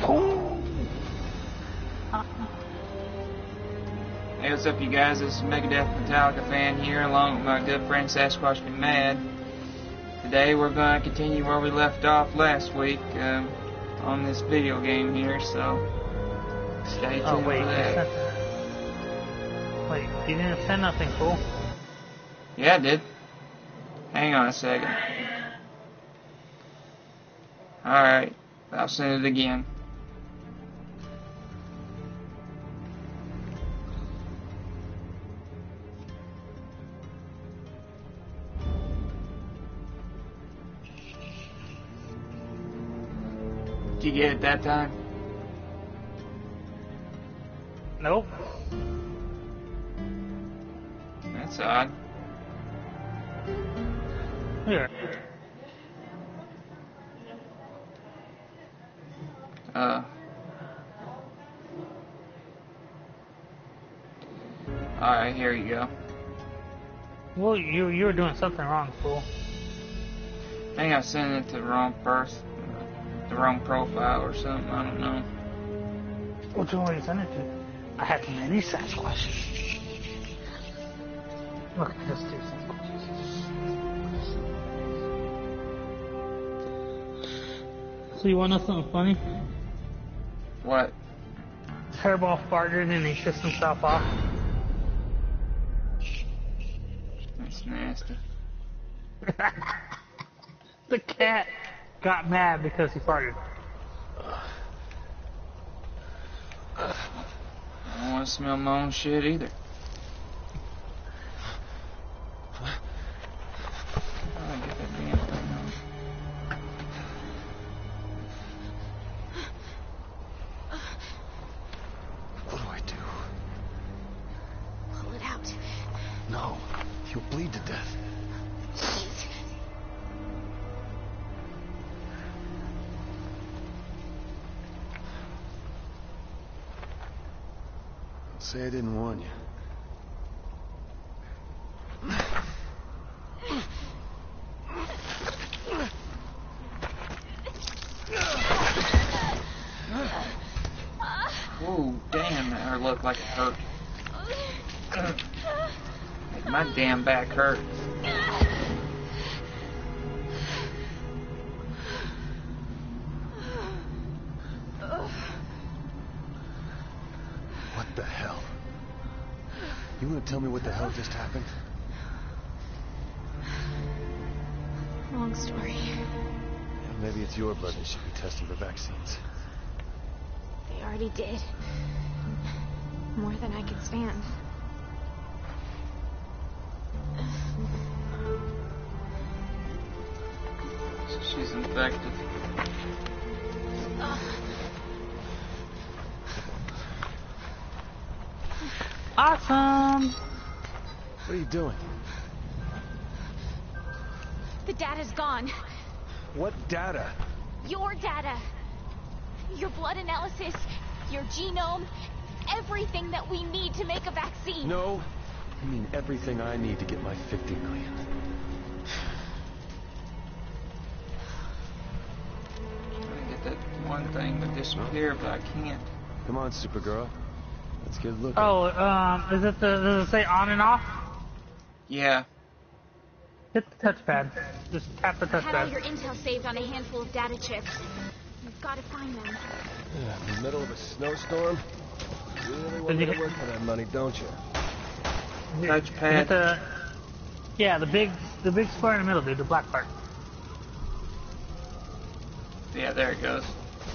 Hey, what's up, you guys? This is Megadeth Metallica fan here, along with my good friend Sasquatch Be Mad. Today we're going to continue where we left off last week on this video game here, so stay tuned for that. Wait, you didn't send nothing cool? Yeah, I did. Hang on a second. Alright, I'll send it again. Did you get it that time? Nope. That's odd. Here. Alright, here you go. Well, you were doing something wrong, fool. I think I sent it to the wrong person, the wrong profile or something, I don't know. Which one you send it to? I have many Sasquatches. Look at this dude. So you want to know something funny? What? Hairball farted and he pissed himself off. That's nasty. The cat got mad because he farted. I don't want to smell my own shit either. I'll get that damn thing on. What do I do? Pull it out. No, you'll bleed to death. Jeez. Say I didn't warn you. Whoa, damn, that hurt looked like it hurt. Like my damn back hurt. What the hell? You want to tell me what the hell just happened? Long story. Yeah, maybe it's your blood they should be testing for vaccines. They already did. More than I could stand. So she's infected. Awesome! What are you doing? The data's gone. What data? Your data. Your blood analysis, your genome, everything that we need to make a vaccine. No, I mean everything I need to get my 50 million. I'm trying to get that one thing to disappear, but I can't. Come on, Supergirl. Let's get looking. Oh, does it say on and off? Yeah. Hit the touchpad. Just tap the I had all your touchpad. intel saved on a handful of data chips. You've got to find them. In the middle of a snowstorm? You really want me to work for that money, don't you? Hit Touchpad. the, yeah, the big square in the middle, dude, the black part. Yeah, there it goes.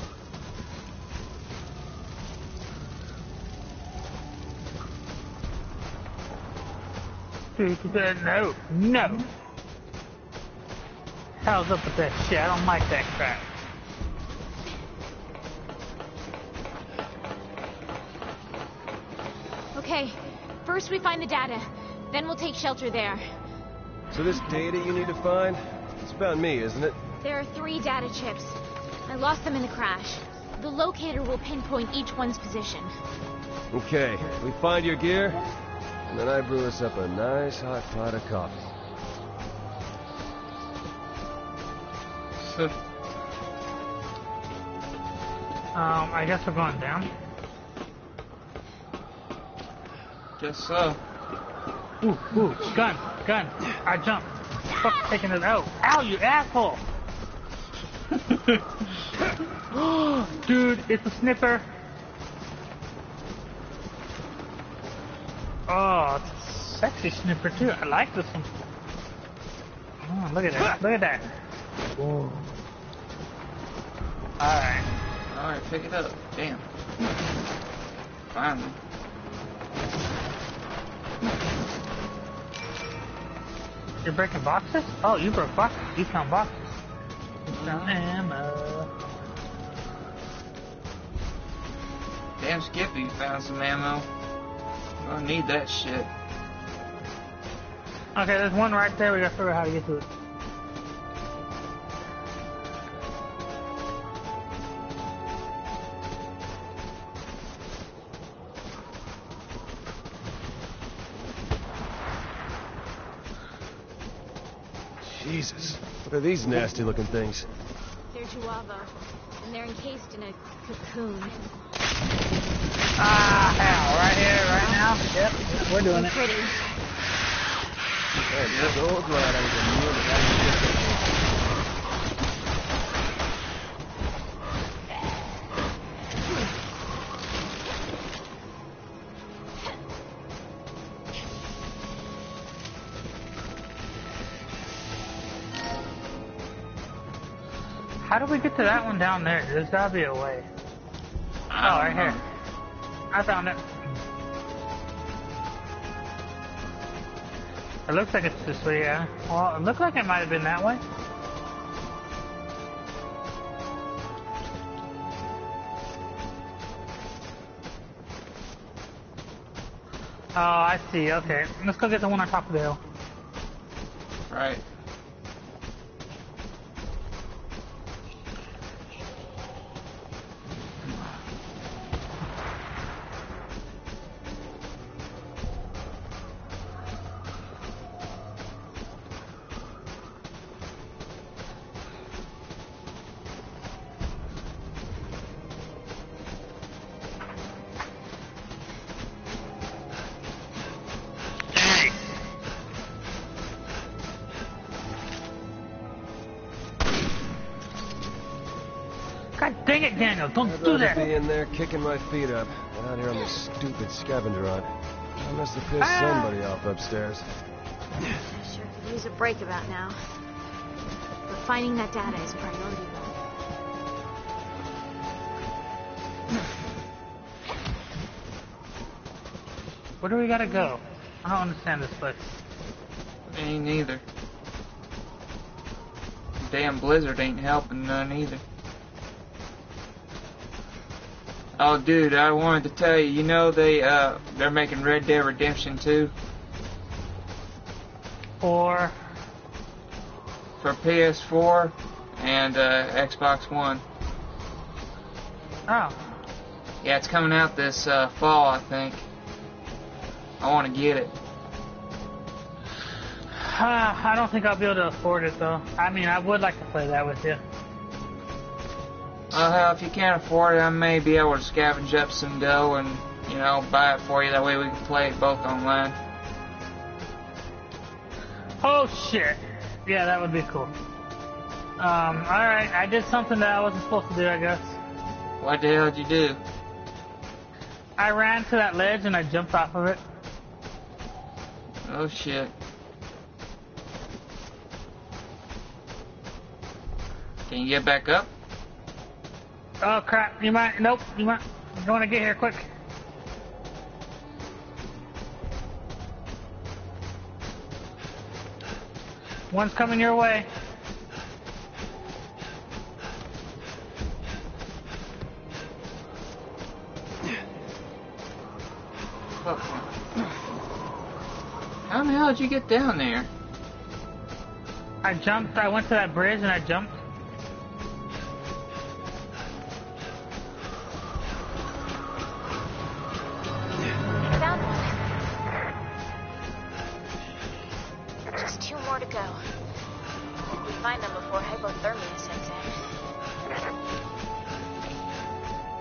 No, no. Hell's up with that shit? I don't like that crap. Okay, first we find the data, then we'll take shelter there. So this data you need to find, it's about me, isn't it? There are 3 data chips. I lost them in the crash. The locator will pinpoint each one's position. Okay, we find your gear, and then I brew us up a nice hot pot of coffee. I guess we're going down. Guess so. Ooh, gun. I jumped. Fuck, taking it out. Ow, you asshole! Dude, it's a snipper. Oh, it's a sexy snipper too. I like this one. Oh, look at that. Look at that. Whoa. Alright. Alright, pick it up. Damn. Finally. You're breaking boxes? Oh, you broke boxes. You found boxes. You found ammo. Damn, Skippy found some ammo. Gonna need that shit. Okay, there's one right there. We gotta figure out how to get to it. Jesus, what are these nasty looking things? They're Juava, and they're encased in a cocoon. Ah, hell, right here, right now. Yep, we're doing it. Pretty. I'm so glad I was immune to that. How do we get to that one down there? There's gotta be a way. Oh, right here. I found it. It looks like it's this way, yeah. Well, it looked like it might have been that way. Oh, I see. Okay. Let's go get the one on top of the hill. Right. God dang it, Daniel! Don't I'd do rather that! be in there kicking my feet up than out here on this stupid scavenger hunt. I must have pissed somebody off upstairs. I sure could use a break about now. But finding that data is priority though. Where do we gotta go? I don't understand this place. Me neither. Damn blizzard ain't helping none either. Oh, dude, I wanted to tell you, you know they're making Red Dead Redemption 2 Or... for PS4 and Xbox One. Oh. Yeah, it's coming out this fall, I think. I want to get it. I don't think I'll be able to afford it, though. I mean, I would like to play that with you. Well, hell, if you can't afford it, I may be able to scavenge up some dough and, you know, buy it for you. That way we can play it both online. Oh, shit. Yeah, that would be cool. Alright, I did something that I wasn't supposed to do, I guess. What the hell did you do? I ran to that ledge and I jumped off of it. Oh, shit. Can you get back up? Oh, crap. You might... Nope. You might... You want to get here quick. One's coming your way. How the hell did you get down there? I jumped. I went to that bridge and I jumped. Found one. Just 2 more to go. Hope we find them before hypothermia sets in.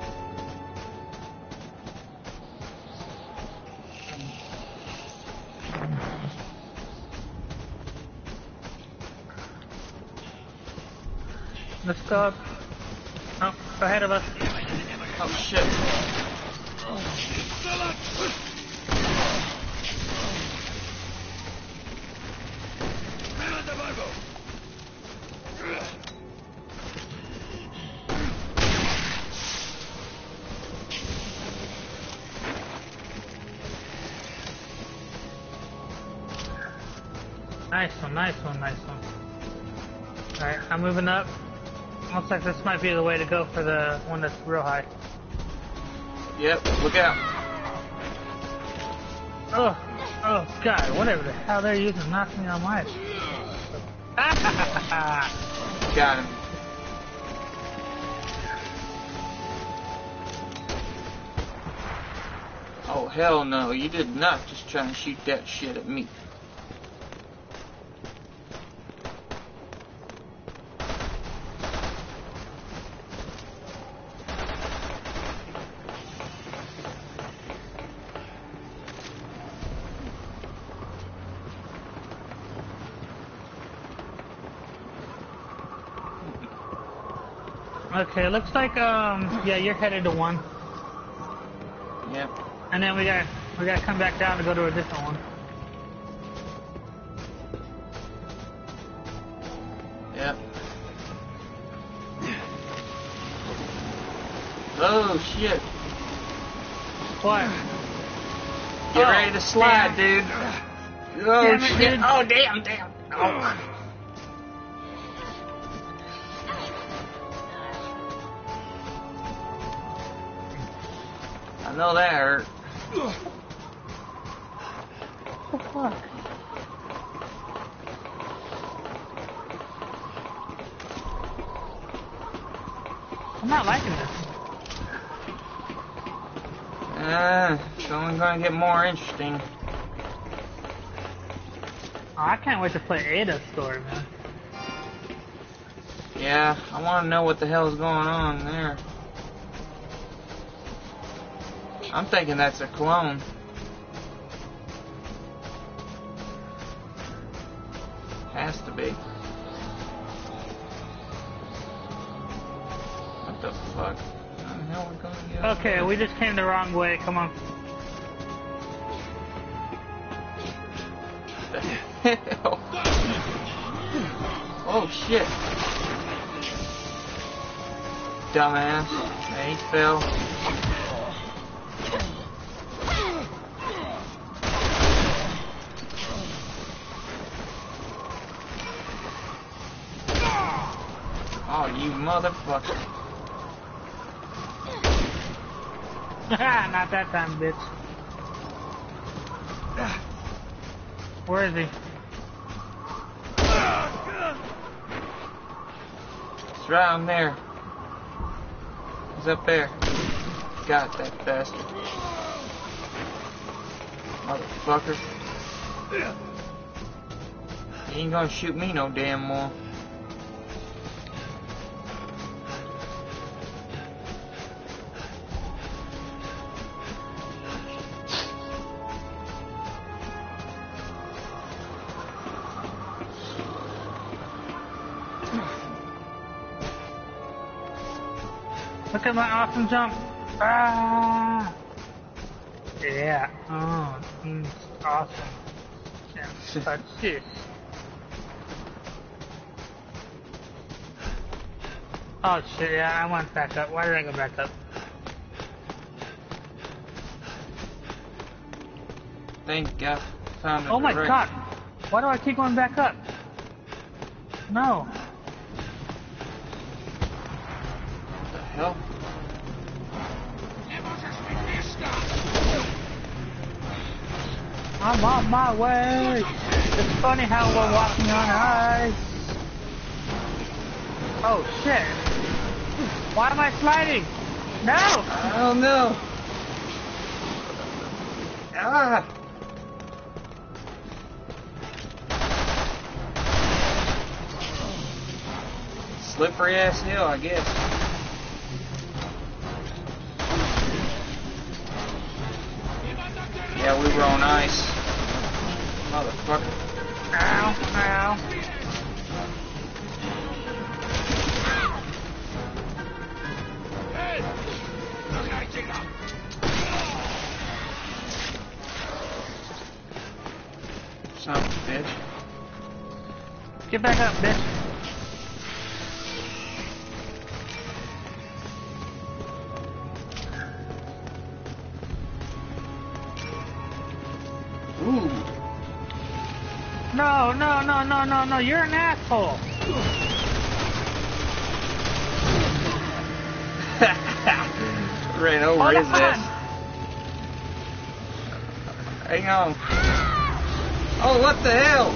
Let's go up. Oh, ahead of us. Oh shit. Nice one, nice one, nice one. Alright, I'm moving up. Looks like this might be the way to go for the one that's real high. Yep, look out. Oh god, whatever the hell they're using knocked me on my... Got him. Oh hell no, you did not just try and shoot that shit at me. Okay, looks like yeah, you're headed to one. Yep. And then we gotta come back down to go to a different one. Yep. Oh shit. What? Get ready to slide, damn. dude. Oh Damn it, shit. dude. Oh damn. Oh. I know that hurt. What the fuck? I'm not liking this. It's only gonna get more interesting. Oh, I can't wait to play Ada's story, man. Yeah, I want to know what the hell's going on there. I'm thinking that's a clone. Has to be. What the fuck? How the hell we gonna get over Okay, there? we just came the wrong way. Come on. What the hell? Oh shit. Dumbass. Yeah, he fell. Oh, you motherfucker. Not that time, bitch. Where is he? It's right on there. He's up there. Got that bastard. Motherfucker. He ain't gonna shoot me no damn more. Look at my awesome jump. Ah. Yeah. Oh, awesome. Yeah, touch this. Oh shit, yeah, I went back up. Why did I go back up? Thank God. Found Oh my god! Why do I keep going back up? No. What the hell? I'm on my way! It's funny how we're walking on ice. Oh shit! Why am I sliding? No! I don't know. Ah! Slippery ass hill, I guess. Yeah, we were on ice. Motherfucker. Ow, ow. Get back up, bitch. Ooh. No, no, no, no, no, no, you're an asshole. Ran over his ass. Hang on. Oh, what the hell?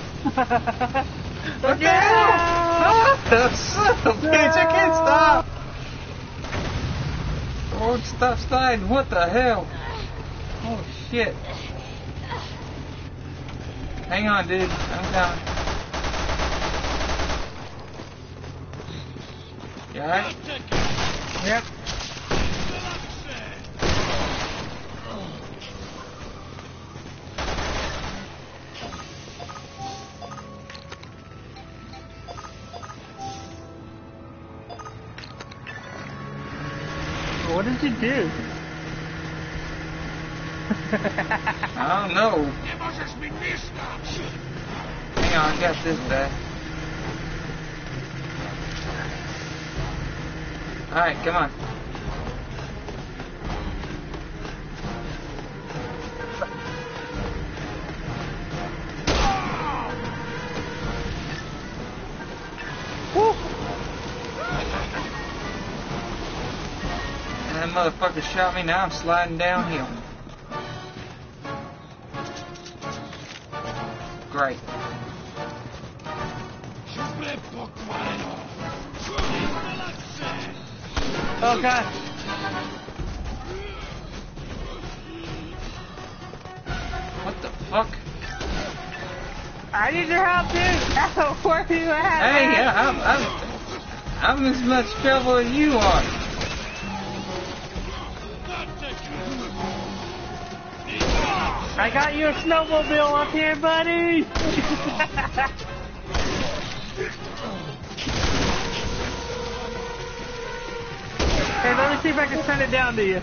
What the hell? Son of a bitch, I can't stop. I won't stop sliding. What the hell? Oh, shit. Hang on, dude. I'm coming. You alright? Yep. What did you do? I don't know. Hang on, I got this back. Alright, come on. Woo. And that motherfucker shot me, now I'm sliding downhill. Great. Oh god. What the fuck? I need your help, dude. Where are you at? Hey, I'm as much trouble as you are. I got you a snowmobile up here, buddy. Hey, let me see if I can send it down to you.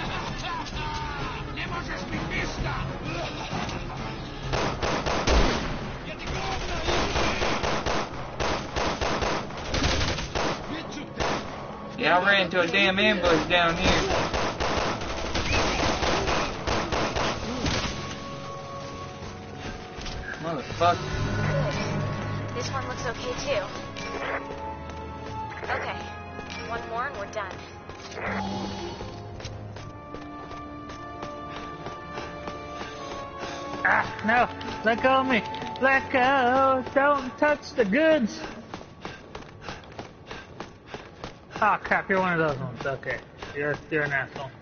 Yeah, I ran into a damn ambush down here. Motherfucker. This one looks okay too. Okay, one more and we're done. Ah, no. Let go of me. Let go. Don't touch the goods. Oh crap, you're one of those ones. Okay. You're an asshole.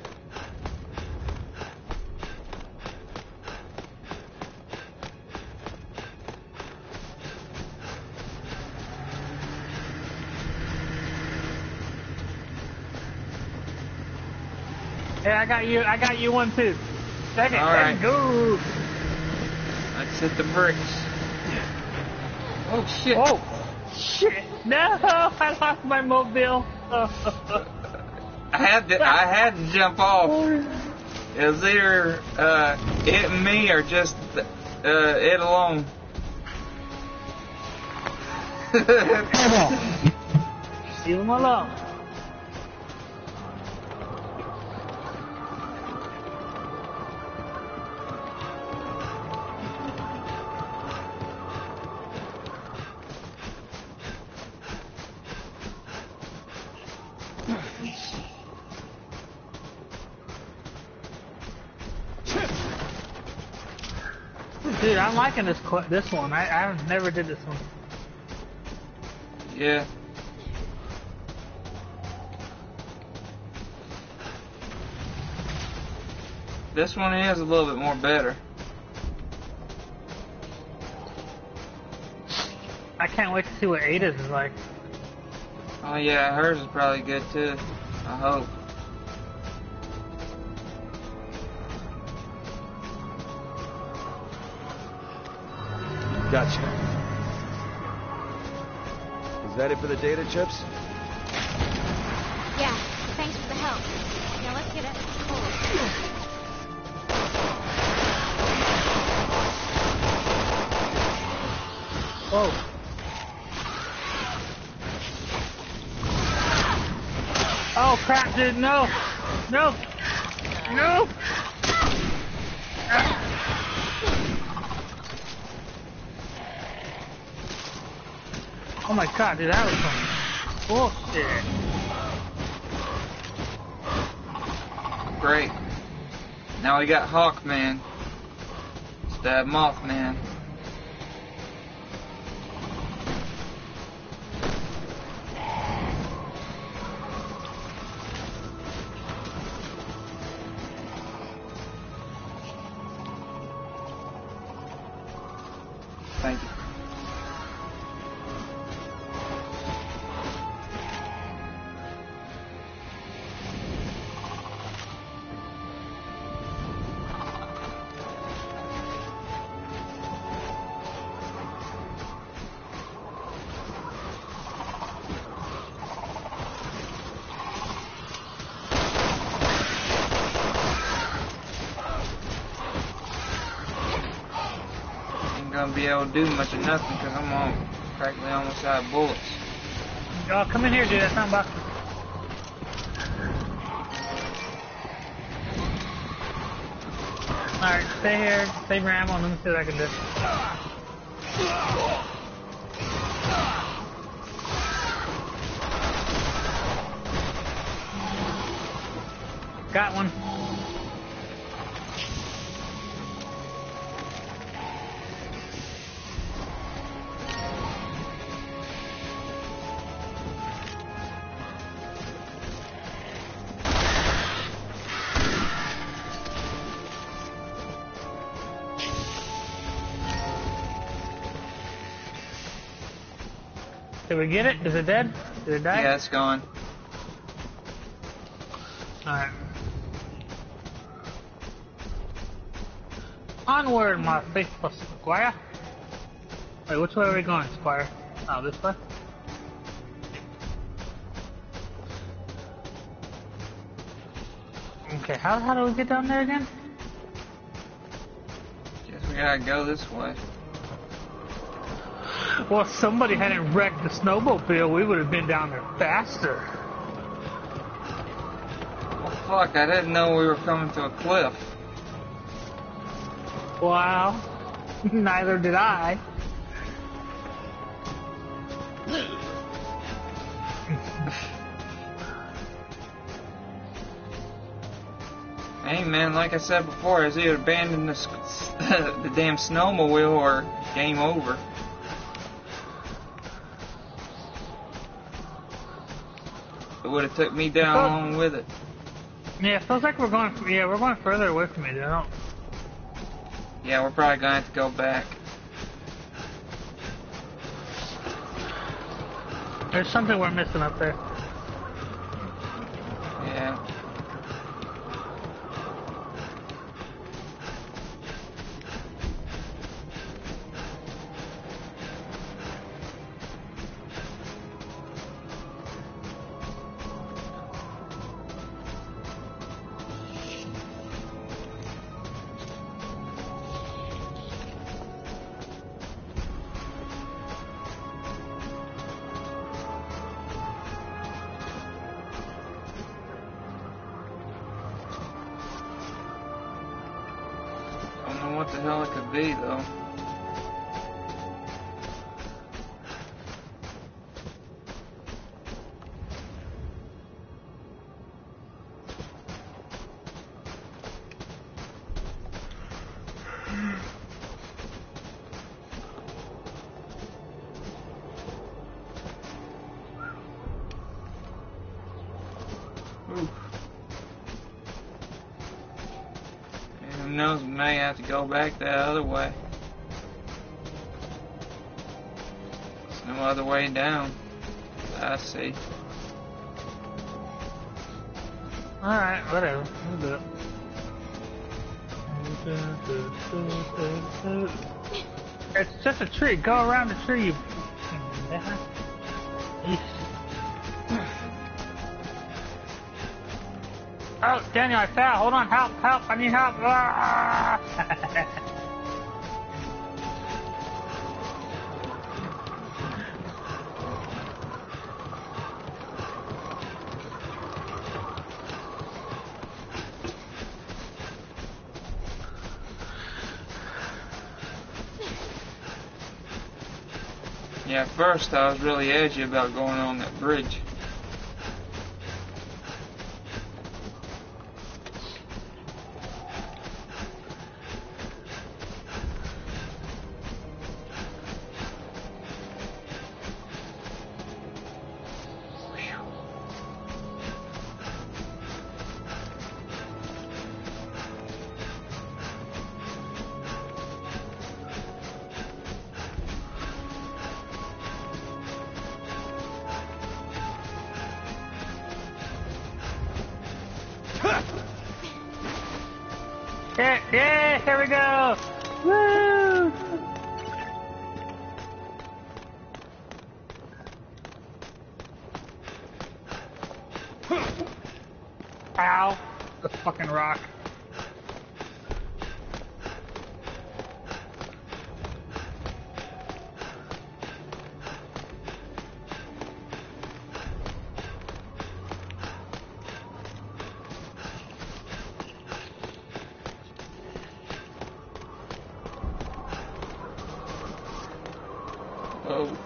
Hey, I got you one too. Second, all right. Let's go. Let's hit the bricks. Oh shit. Oh, shit. No, I lost my mobile. I had to jump off. It was either it and me or just it alone. Leave him alone. Dude, I'm liking this one. I never did this one. Yeah. This one is a little bit more better. I can't wait to see what Ada's is like. Oh yeah, hers is probably good too. I hope. Gotcha. Is that it for the data chips? Yeah, thanks for the help. Now let's get it cold. Whoa. Oh crap, dude, no! No! No! Oh my god, dude, that was some bullshit. Great. Now we got Hawkman. Stab Mothman. Thank you. Gonna be able to do much of nothing because I'm practically almost out of bullets. Oh, come in here, dude. That's not box. Alright, stay here. Save your ammo. Let me see what I can do. Got one. Did we get it? Is it dead? Did it die? Yeah, it's gone. Alright. Onward, my faithful squire. Wait, which way are we going, squire? Oh, this way? Okay, how do we get down there again? Guess we gotta go this way. Well, if somebody hadn't wrecked the snowmobile, we would have been down there faster. Well, fuck, I didn't know we were coming to a cliff. Wow. Neither did I. Hey man, like I said before, it's either abandon the damn snowmobile or game over. It would have took me down along with it. Yeah, it feels like we're going further away from it, I don't. Yeah, we're probably gonna have to go back. There's something we're missing up there. Yeah. What the hell it could be, though. Oof. Who knows, we may have to go back that other way. There's no other way down. I see. Alright, whatever. We'll do it. It's just a tree. Go around the tree, you... Oh, Daniel, I fell. Hold on. Help, help. I need help. Ah! Yeah, at first I was really edgy about going on that bridge. Yeah, here we go! Woo! Ow! The fucking rock. Oh.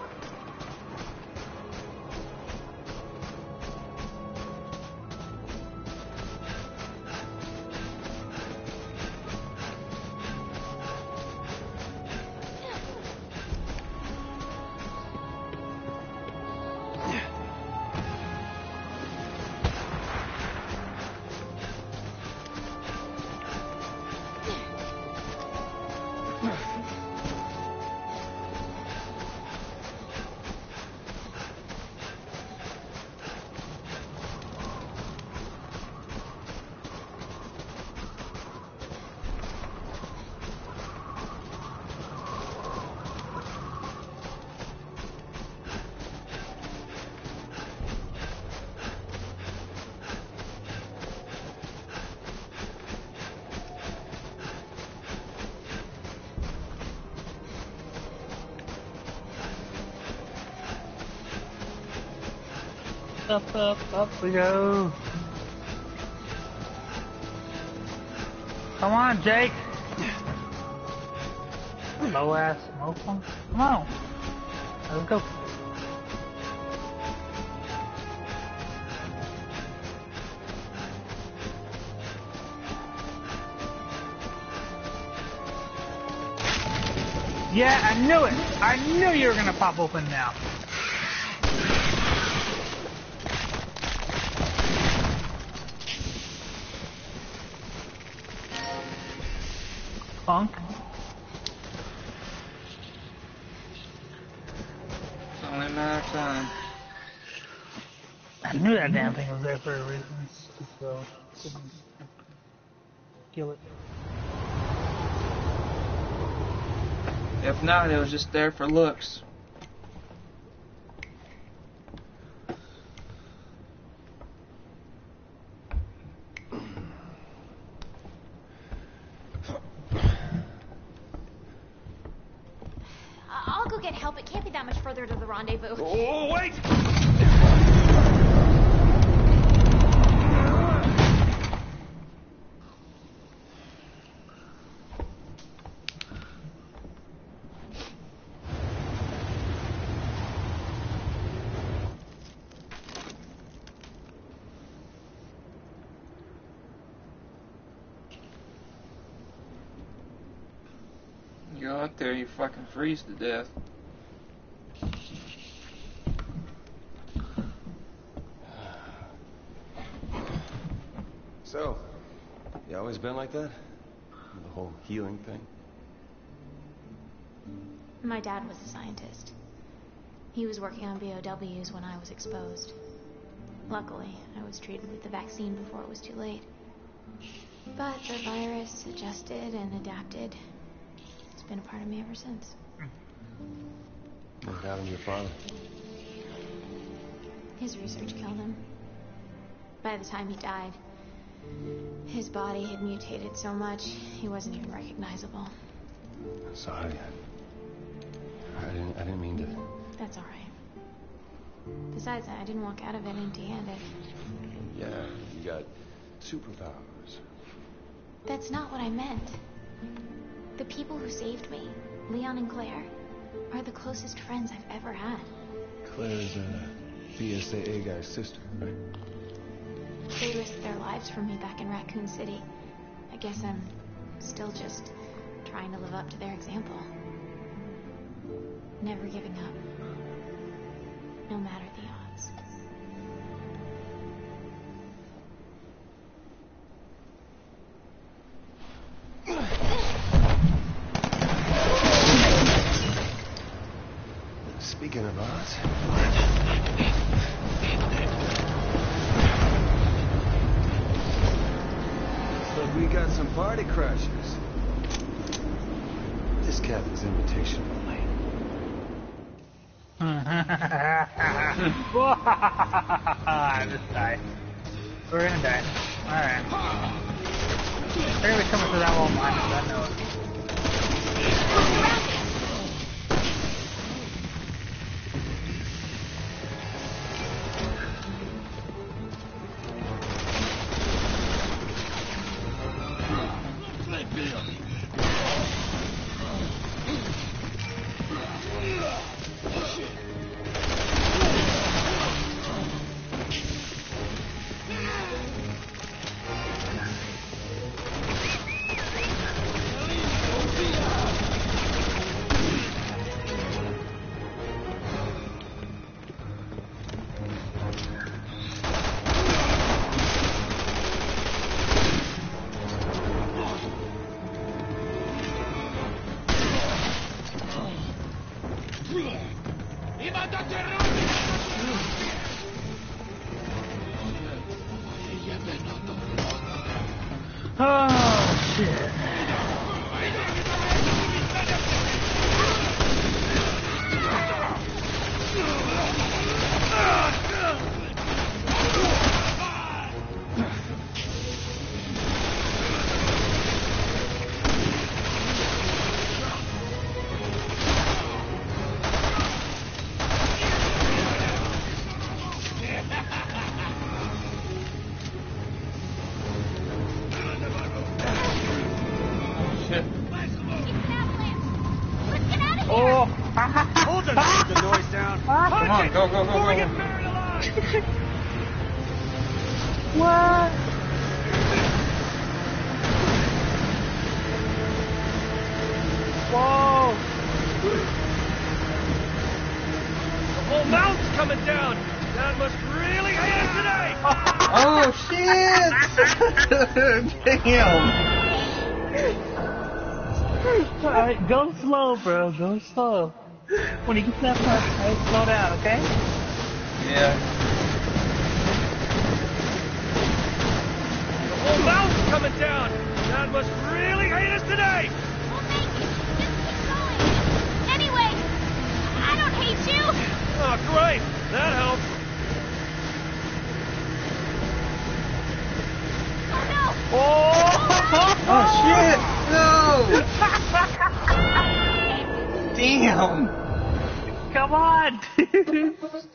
Up we go. Come on, Jake. Low ass smoke one. Come on. Let's go. Yeah, I knew it. I knew you were gonna pop open now. Punk. It's only a matter of time. I knew that damn thing was there for a reason. So, couldn't kill it. If not, it was just there for looks. I'll go get help. It can't be that much further to the rendezvous. Oh, wait! You go out there, you fucking freeze to death. So, you always been like that? The whole healing thing? My dad was a scientist. He was working on BOWs when I was exposed. Luckily, I was treated with the vaccine before it was too late. But the virus adjusted and adapted. It's been a part of me ever since. What happened to your father? His research killed him. By the time he died, his body had mutated so much, he wasn't even recognizable. I'm sorry. I didn't mean to... That's all right. Besides, I didn't walk out of it empty-handed. Yeah, you got superpowers. That's not what I meant. The people who saved me, Leon and Claire, are the closest friends I've ever had. Claire's BSAA guy's sister, right? They risked their lives for me back in Raccoon City. I guess I'm still just trying to live up to their example. Never giving up. No matter the odds. Speaking of odds... Looks like we got some party crashers. This cabin's invitation only. This guy. We're gonna die. Alright. They're gonna be coming through that wall behind us, I know it. Oh, shit. Hold the noise down. Come on, go, go, go, Before we go. get buried alive. What? Whoa! The whole mountain's coming down. That must really hit us today. Oh, shit! Damn! Alright, go slow, bro. Go slow. When you get to that part, alright, slow down, okay? Yeah. The whole mountain's coming down. That must really hit us today. We'll make it. Just keep going. Anyway, I don't hate you. Oh, great. That helps. Oh, no. Oh, shit! No! Damn! Come on, dude!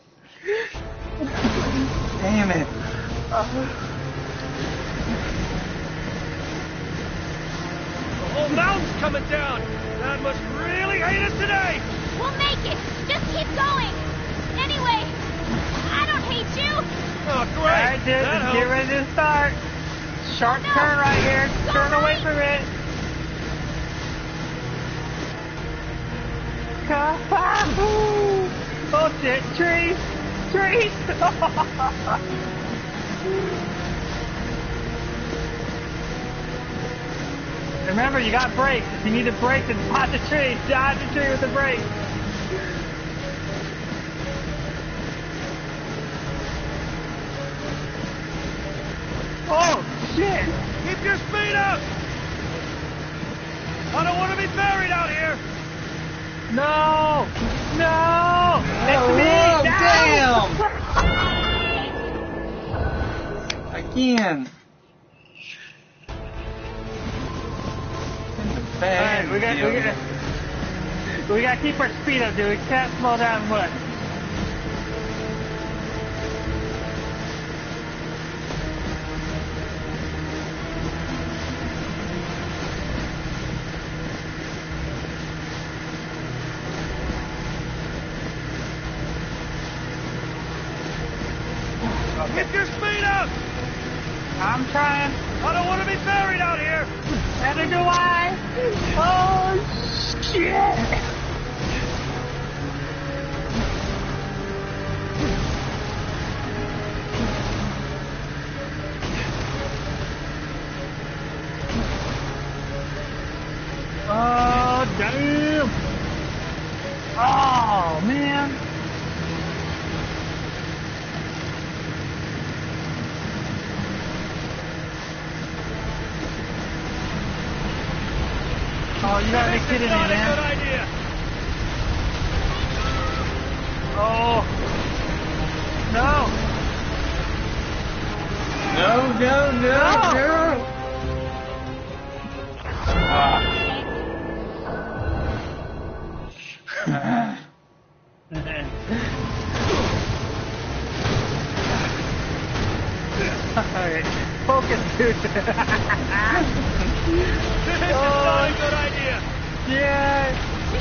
Damn it! The whole mountain's coming down. That must really hit us today. We'll make it. Just keep going. Anyway, I don't hate you. Oh, great. Alright, dude, That just get helps. ready to start. Sharp Oh, no. turn right here. Go Turn away right. from it. Oh shit, trees! Trees! Remember, you got brakes. If you need a brake, then spot the tree. Dodge the tree with the brake. Oh shit! Keep your speed up. I don't want to be buried out here. No! No! Next to me! Oh, damn! Again! Alright, we gotta keep our speed up, dude. We can't slow down much. Speed up! I'm trying. I don't want to be buried out here! Neither do I. Oh, shit. Oh, damn. Oh, man. Oh, you gotta be kidding me, man. This is not a good idea. Oh. No. No. Alright, focus, dude. This is not a good idea. Yeah.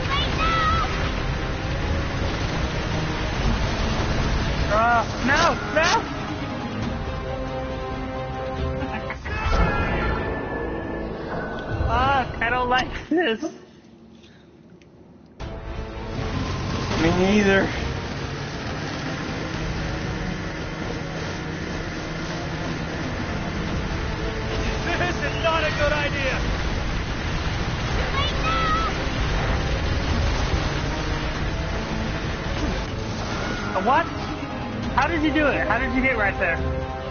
No. Fuck, I don't like this. Me neither. This is not a good idea. What? How did you do it? How did you get right there?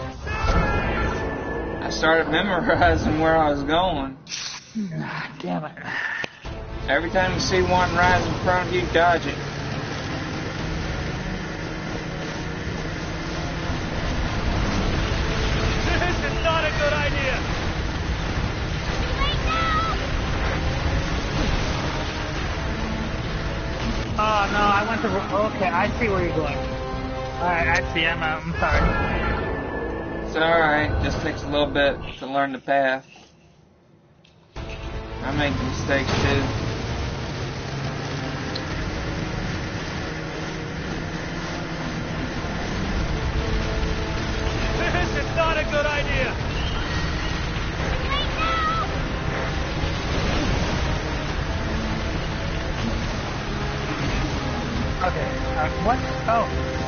I started memorizing where I was going. Ah, damn it. Every time you see one rise in front of you, dodge it. This is not a good idea. Oh no, I went to. Okay, I see where you're going. Alright, I see. I'm sorry. It's alright, just takes a little bit to learn the path. I make mistakes too. This is not a good idea. Okay, what? Oh.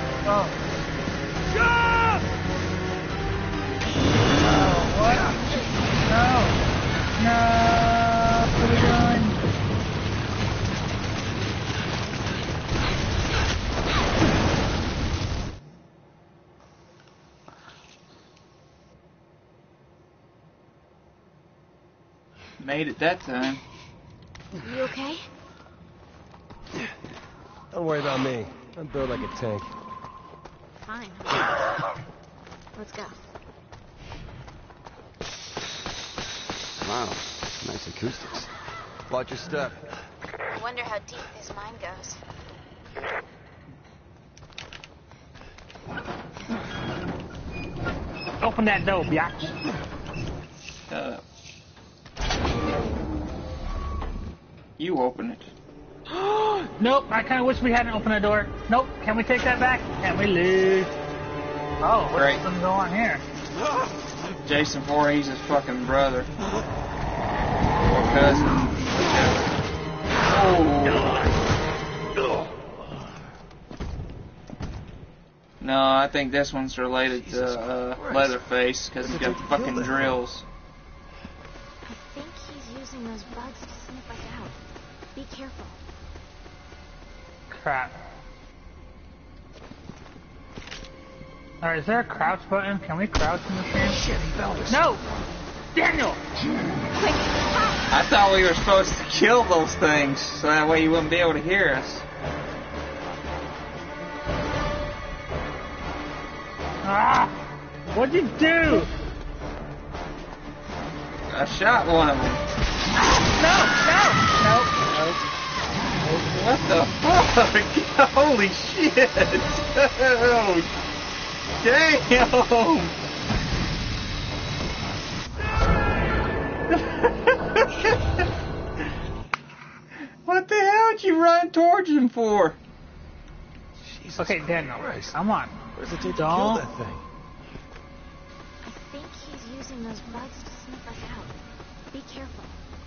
Jump! Oh, what? No, what are we doing? Made it that time. You okay? Don't worry about me. I'm built like a tank. Fine. Let's go. Wow, nice acoustics. Watch your step. I wonder how deep this mine goes. Open that door, biatch. You open it. Nope, I kind of wish we hadn't opened the door. Nope, can we take that back? Can we leave? Oh, what's Great. going on here? Jason Voorhees' his fucking brother. Or cousin. Oh. No, I think this one's related to Leatherface, because he's got the fucking drills. I think he's using those bugs to sniff us out. Be careful. Crap. Alright, is there a crouch button? Can we crouch in this game? Shit, he found us. No! Daniel! I thought we were supposed to kill those things, so that way you wouldn't be able to hear us. Ah! What'd you do? I shot one of them. No! What the fuck? Holy shit! Oh, damn! What the hell did you run towards him for? Jesus Okay, Daniel, Christ. come on. What does it take to Don't- kill that thing? causing those bugs to sniff us out. Be careful.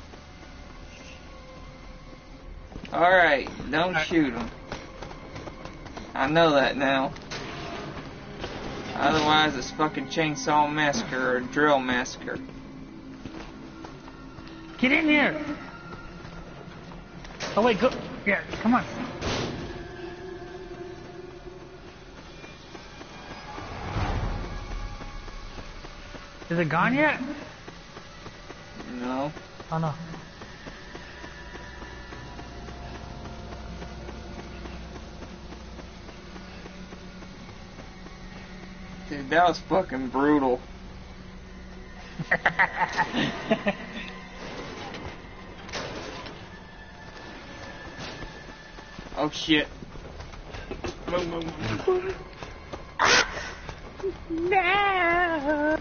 Alright, don't shoot them. I know that now. Otherwise, it's fucking Chainsaw Massacre or Drill Massacre. Get in here! Oh wait, go. Yeah, come on. Is it gone yet? No. Oh no. Dude, that was fucking brutal. Oh shit. No.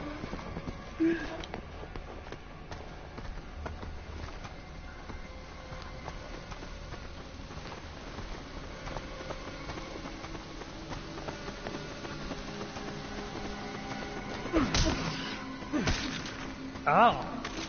Oh.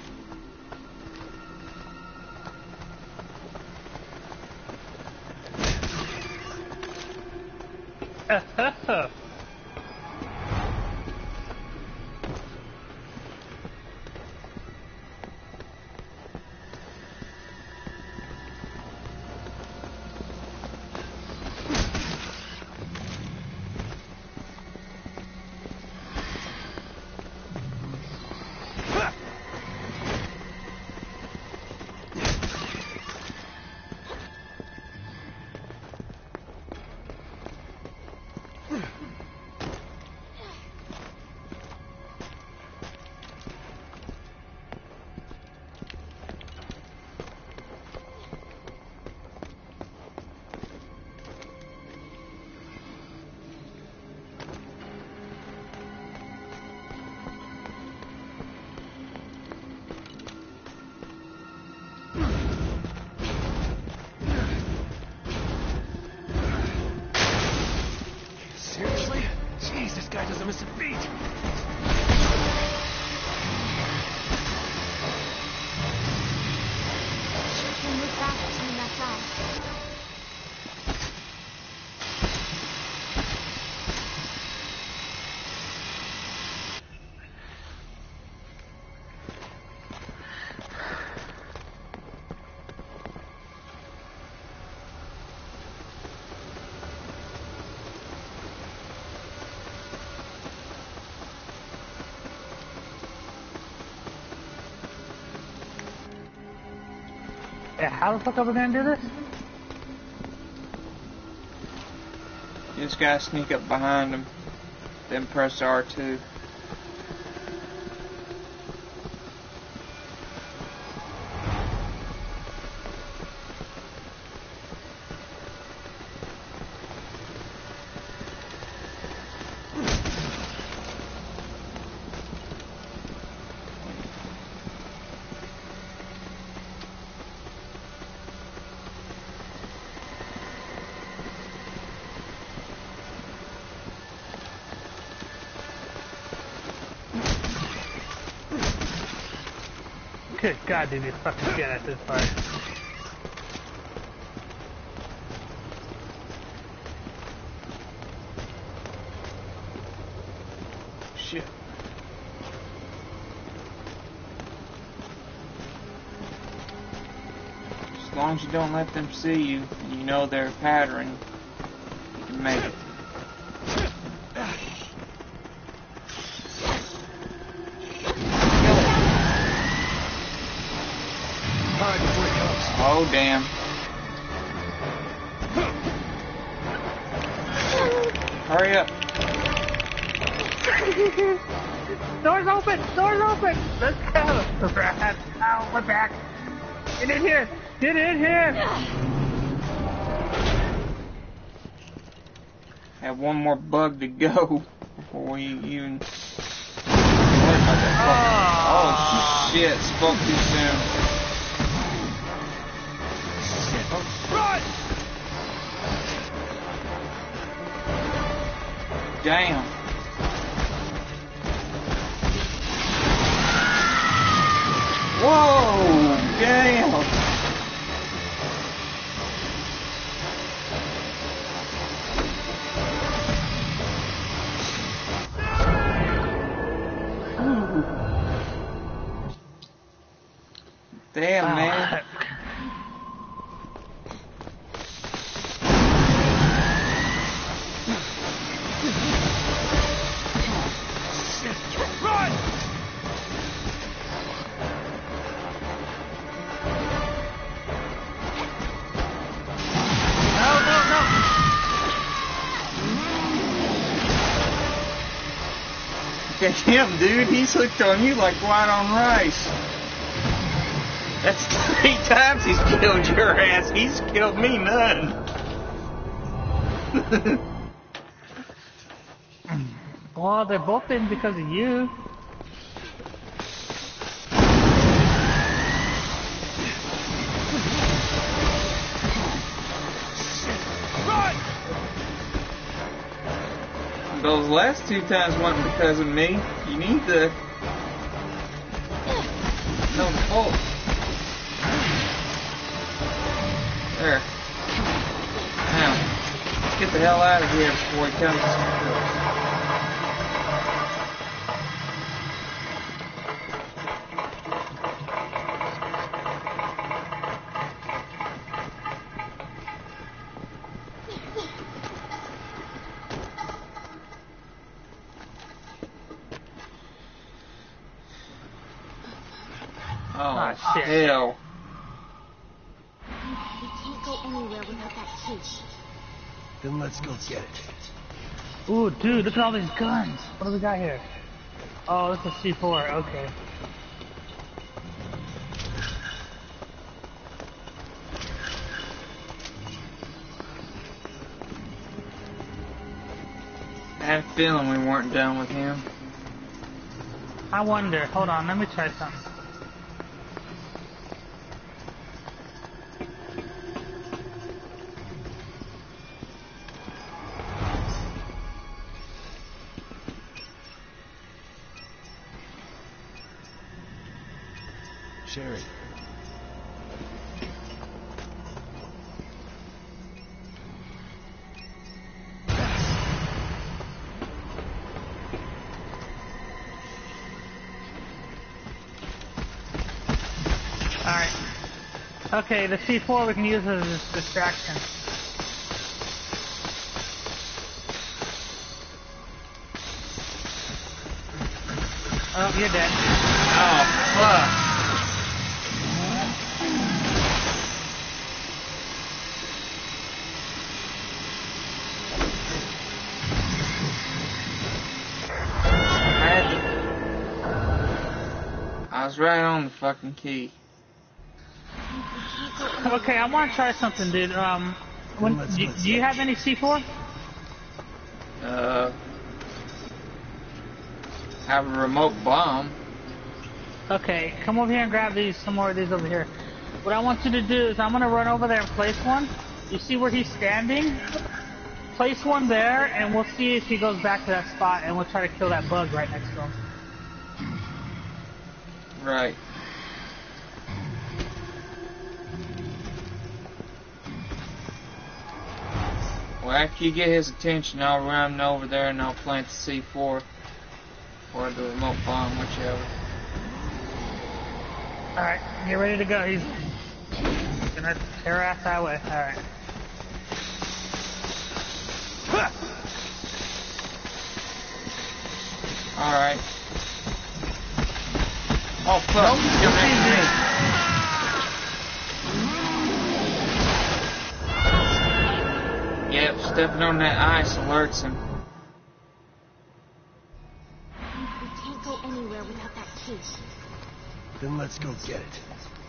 Seriously? Jeez, this guy doesn't miss a beat. We'll move fast between that side. Yeah, how the fuck are we gonna do this? You just gotta sneak up behind them, then press R2. Good God, dude, these fucking get at this part. Shit. As long as you don't let them see you, and you know their pattern, you can make it. Hide before he comes. Oh, damn. Hurry up. Door's open! Door's open! Let's go! Rat. Ow, we're back! Get in here! Get in here! Have one more bug to go before we even... What about that fucking... Oh, shit. Spoke too soon. Run! Damn. Damn, man. Run! Look at him, dude. He's hooked on you like white on rice. That's 3 times he's killed your ass. He's killed me none. Well, they're both in because of you. Those last 2 times wasn't because of me. You need to know the fault. There. Now, let's get the hell out of here before he comes. Oh, shit. hell. We can't go anywhere without that key. Then let's go get it. Ooh, dude, look at all these guns. What do we got here? Oh, it's a C4. Okay. I had a feeling we weren't done with him. I wonder. Hold on, let me try something. Sherry. Alright. Okay, the C4 we can use as a distraction. Oh, you're dead. Oh, fuck. I was right on the fucking key. Okay, I want to try something, dude. Do you have any C4? Have a remote bomb. Okay, come over here and grab some more of these over here. What I want you to do is I'm gonna run over there and place one. You see where he's standing? Place one there, and we'll see if he goes back to that spot, and we'll try to kill that bug right next to him. Right. Well, after you get his attention, I'll run over there and I'll plant the C4 or the remote bomb, whichever. Alright, get ready to go. He's gonna tear our ass that way. Alright. Alright. Oh fuck, he's coming after me. Yep, stepping on that ice alerts him. We can't go anywhere without that key. Then let's go get it.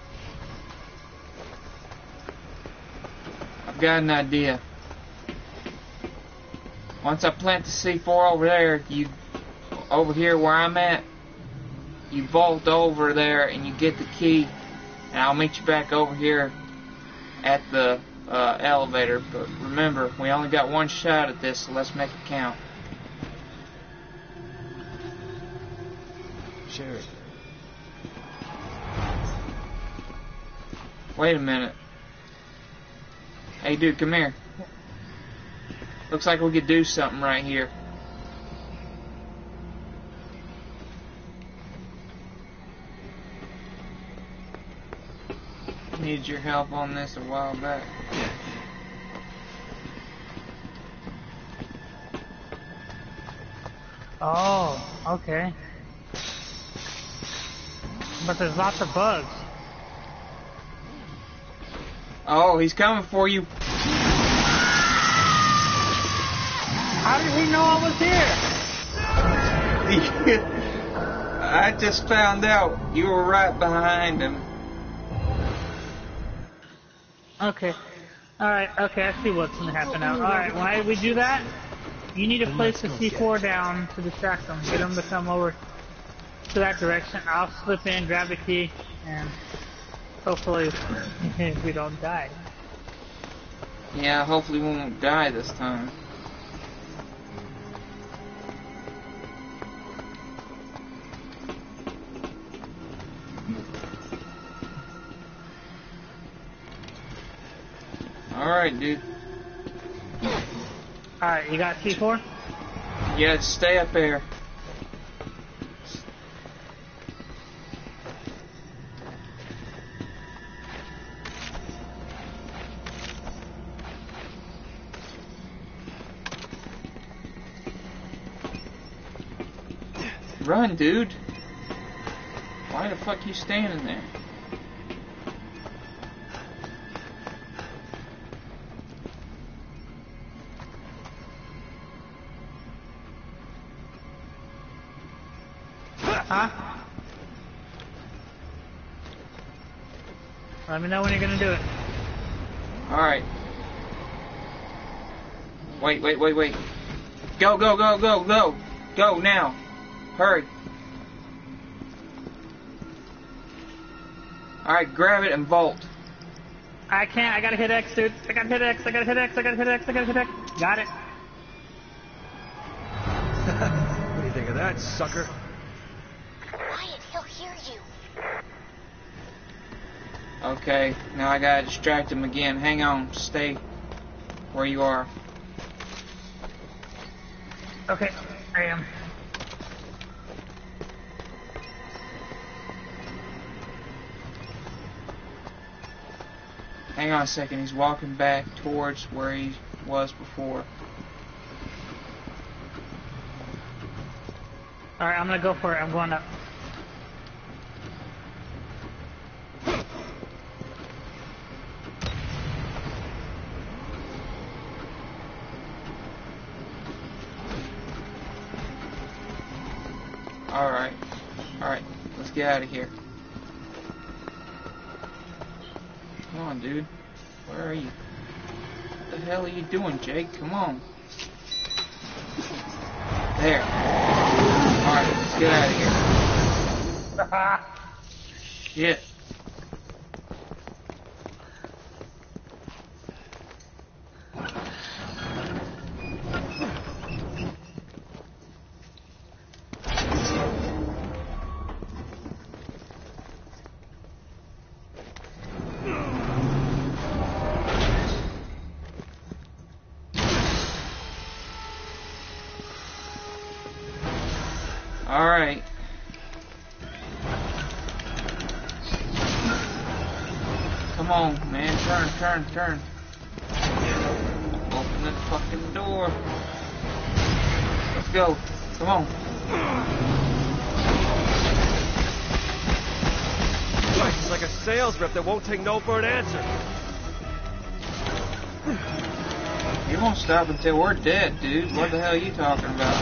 I've got an idea. Once I plant the C4 over there, over here where I'm at, you vault over there and you get the key, and I'll meet you back over here at the elevator. But remember, we only got one shot at this, so let's make it count. Sherry. Wait a minute. Hey dude, come here. Looks like we could do something right here. Needed your help on this a while back. Oh, okay. But there's lots of bugs. Oh, he's coming for you. How did he know I was here? I just found out you were right behind him. Okay. Alright, okay, I see what's gonna happen now. Alright, when we do that, you need to place the C4 down to distract them. Get them to come over to that direction. I'll slip in, grab the key, and hopefully we don't die. Yeah, hopefully we won't die this time. Alright, dude. Alright, you got C4? Yeah, just stay up there. Run, dude. Why the fuck you standing there? Huh? Let me know when you're gonna do it. Alright. Wait. Go. Go now. Hurry. Alright, grab it and vault. I can't, I gotta hit X, dude. I gotta hit X. Got it. What do you think of that, sucker? Quiet, he'll hear you. Okay, now I gotta distract him again. Hang on, stay where you are. Okay, I am. Hang on a second, he's walking back towards where he was before. Alright, I'm gonna go for it. I'm going up. Alright, let's get out of here. Come on, dude. Where are you? What the hell are you doing, Jake? Come on. There. Alright, let's get out of here. Shit. Alright. Come on, man. Turn. Open the fucking door. Let's go. Come on. It's like a sales rep that won't take no for an answer. You won't stop until we're dead, dude. What the hell are you talking about?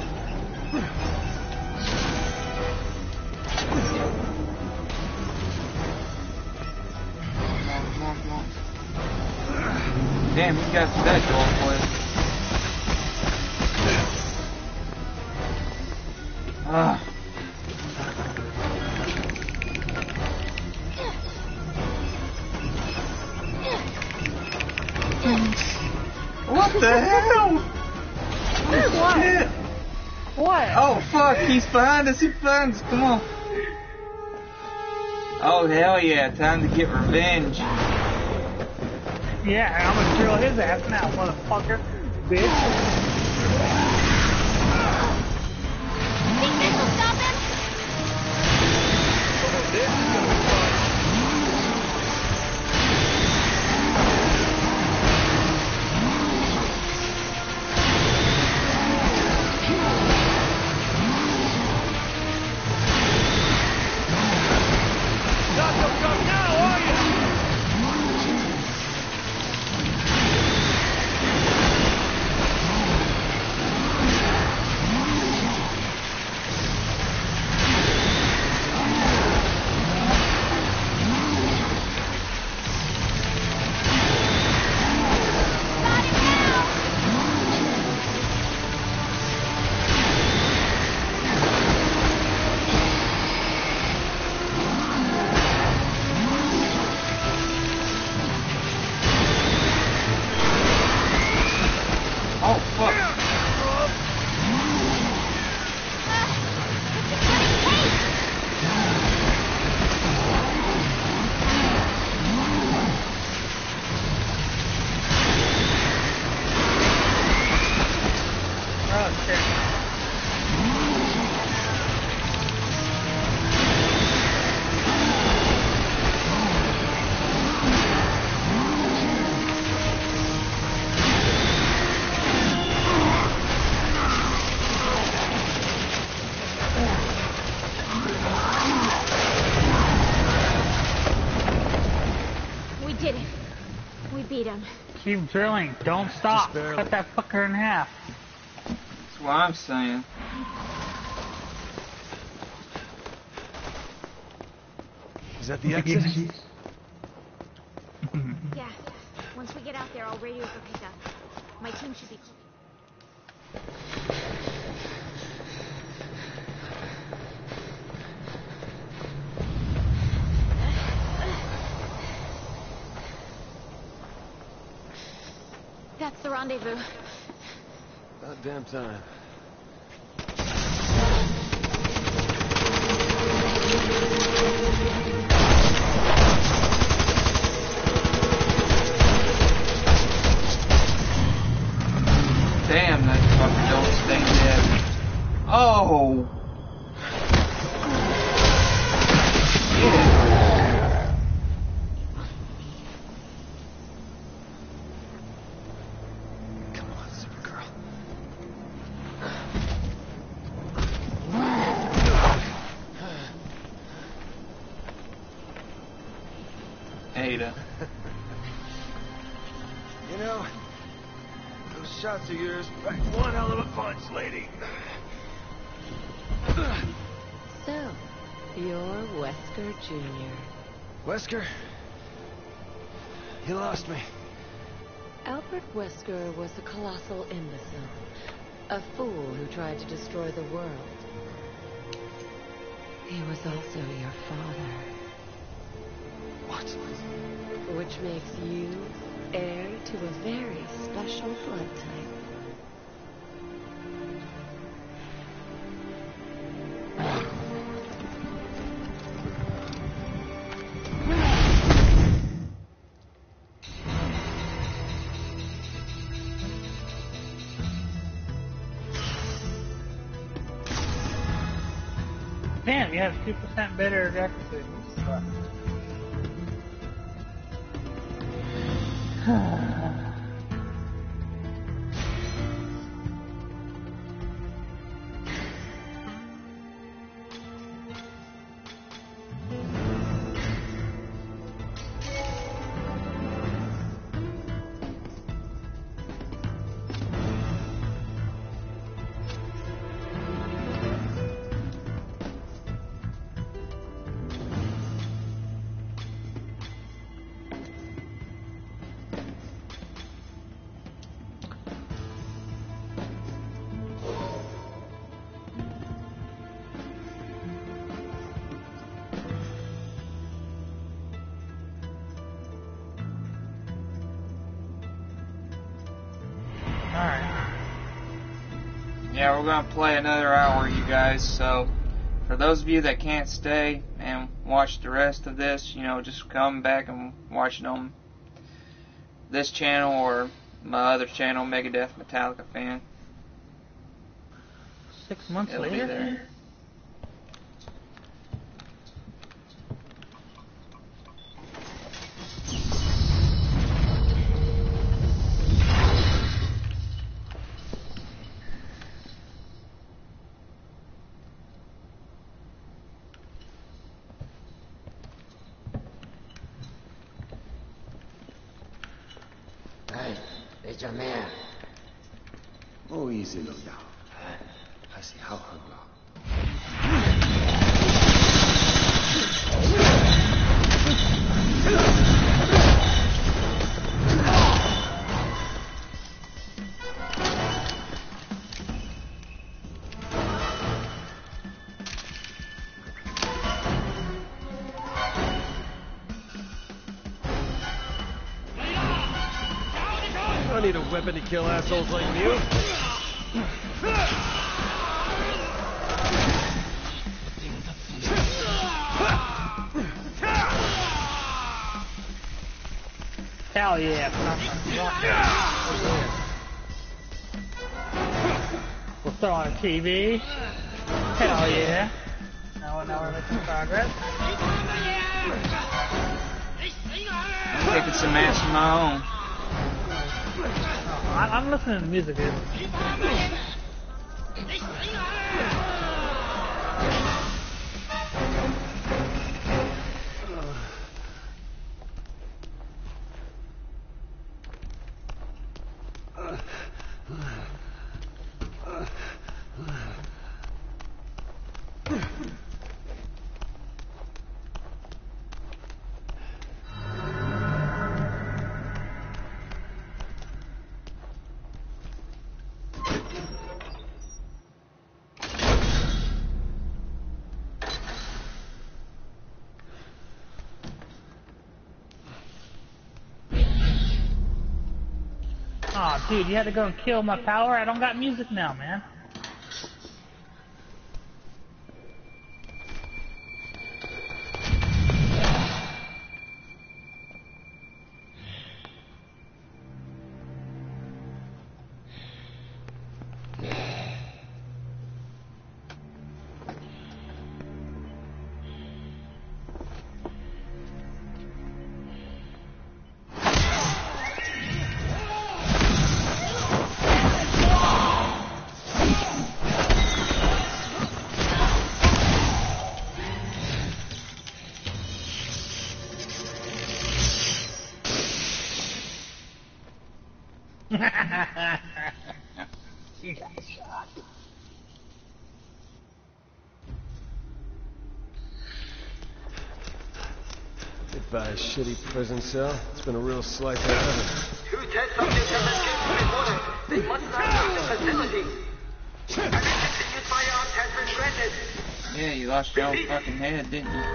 Come on. Damn, he got through that door quick. What the hell? What? Shit. What? Oh fuck, he's behind us, come on. Oh hell yeah, time to get revenge. Yeah, I'm gonna drill his ass now, motherfucker. Bitch. Think this will stop him? need him. Keep drilling. Don't stop. barely. Cut that fucker in half. That's what I'm saying. Is that the exit? Yeah. Once we get out there, I'll radio for pickup. My team should be... That's the rendezvous. About damn time. Damn, that fucker don't stay dead. Oh! Come on, Supergirl. Ada. You know, those shots of yours pack one hell of a punch, lady. So, you're Wesker Jr. Wesker, you lost me. Albert Wesker was a colossal imbecile. A fool who tried to destroy the world. He was also your father. What? Which makes you heir to a very special blood type. Damn, you have 2% better accuracy. Yeah, we're gonna play another hour, you guys, so for those of you that can't stay and watch the rest of this, you know, just come back and watch it on this channel or my other channel, Megadeth Metallica Fan. 6 months It'll be later? there. Benjamin，不意思了呀，还是好狠啊！ I need a weapon to kill assholes like you. Hell yeah. We'll throw on a TV. Hell yeah. Now we're making progress. I'm taking some ass of my own. I'm listening to music, dude. Aw, dude, you had to go and kill my power? I don't got music now, man. You got shot. Goodbye, shitty prison cell. It's been a real slice of heaven. 2 test subjects have escaped reported. They must not leave the facility. Permission to use firearms has been granted. Yeah, you lost your own fucking head, didn't you?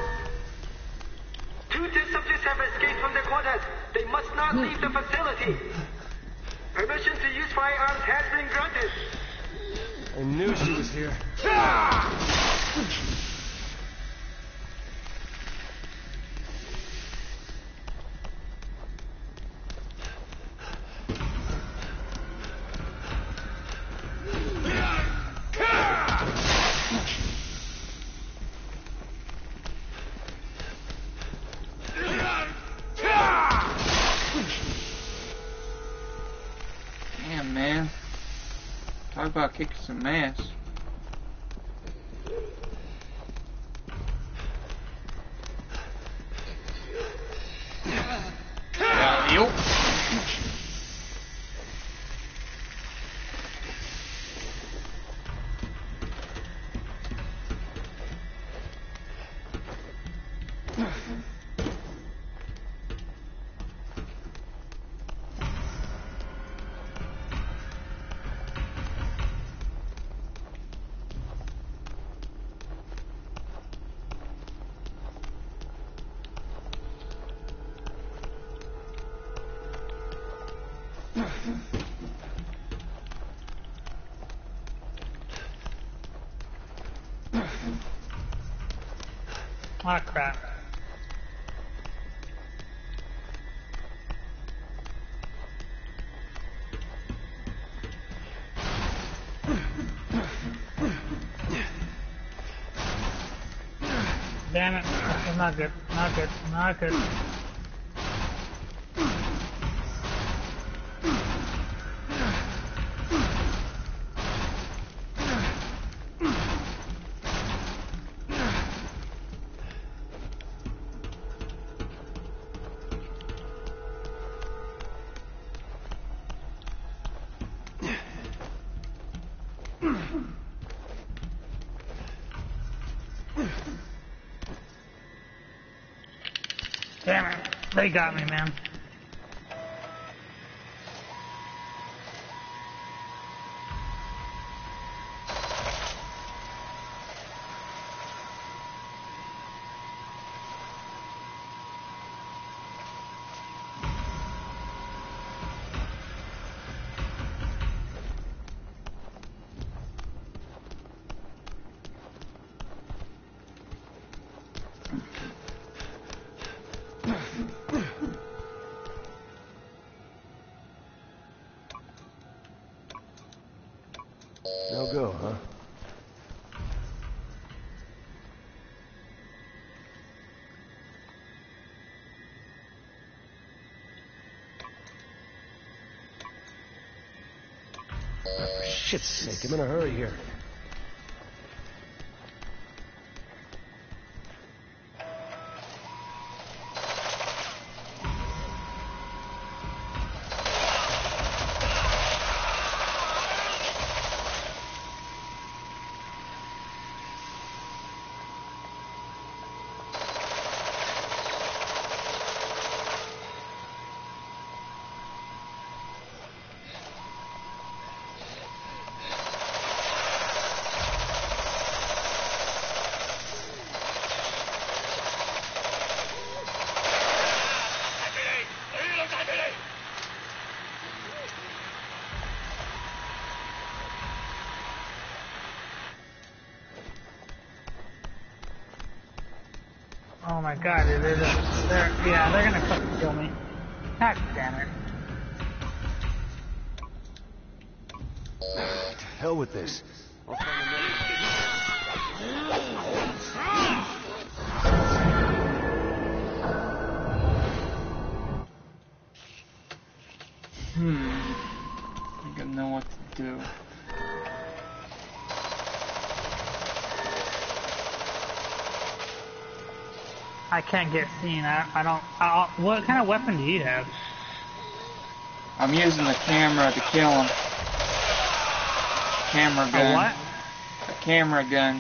2 test subjects have escaped from their quarters. They must not leave the facility. Permission to use firearms has been granted. I knew she was here. Damn, man. Talk about kicking some ass. Yo. Ah, crap. Damn it. This is not good. Not good. Not good. Damn it. They got me, man. No go, huh? For shit's sake, I'm in a hurry here. Oh my god, dude, they're gonna fucking kill me. God damn it. To hell with this. I'll find another. I think I know what to do. I can't get seen. What kind of weapon do you have? I'm using the camera to kill him. Camera gun. A what? A camera gun.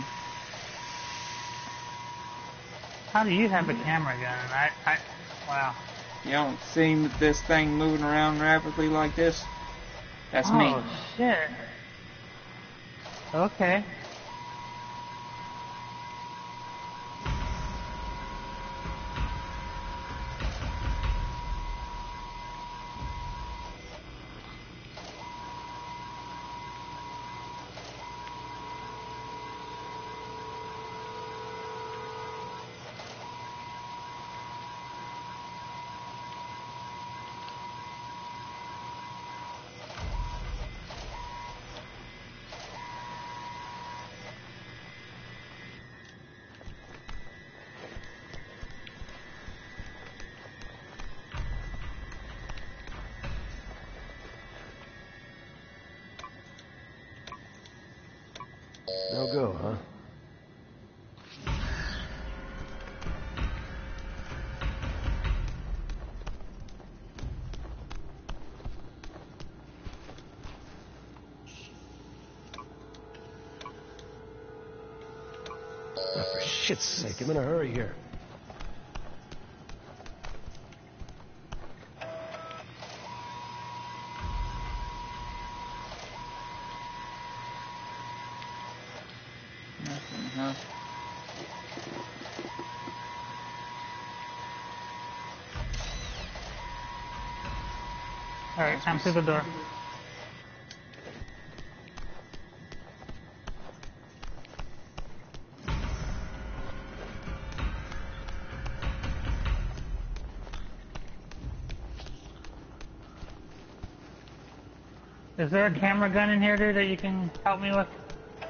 How do you have a camera gun? Wow. You don't see this thing moving around rapidly like this? That's me. Oh, shit. Okay. No go, huh? Oh, for shit's sake, I'm in a hurry here. Nothing, huh? Alright, come through the door. Is there a camera gun in here, dude, that you can help me with?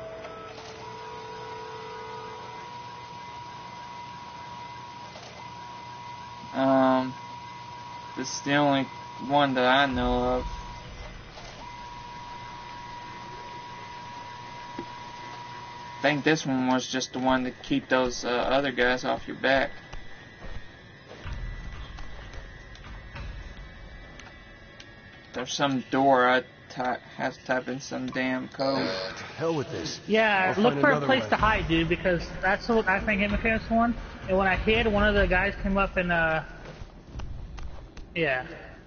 This is the only one that I know of. I think this one was just the one to keep those other guys off your back. There's some door. I have to type in some damn code. To hell with this. Yeah, I'll look find for a another place way. to hide, dude, because that's what I think gave me this one. And when I hid, one of the guys came up and, yeah.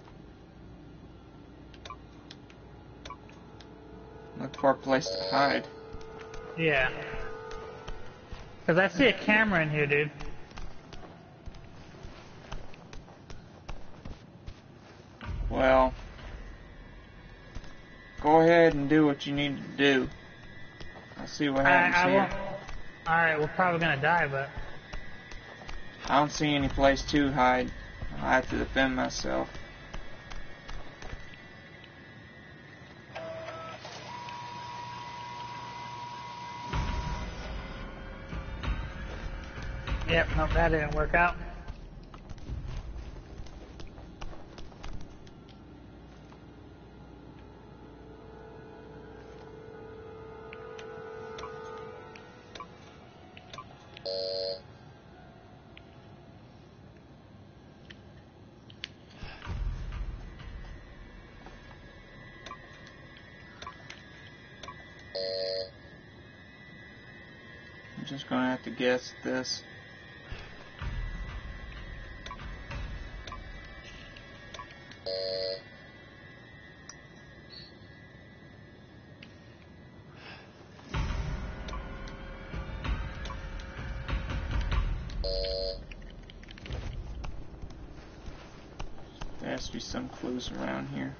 Look for a place to hide. Yeah. Because I see a camera in here, dude. Well, go ahead and do what you need to do. I'll see what happens I here. won't. Alright, we're probably gonna die, but... I don't see any place to hide. I have to defend myself. Yep, nope, that didn't work out. I'm just gonna have to guess this. There has to be some clues around here.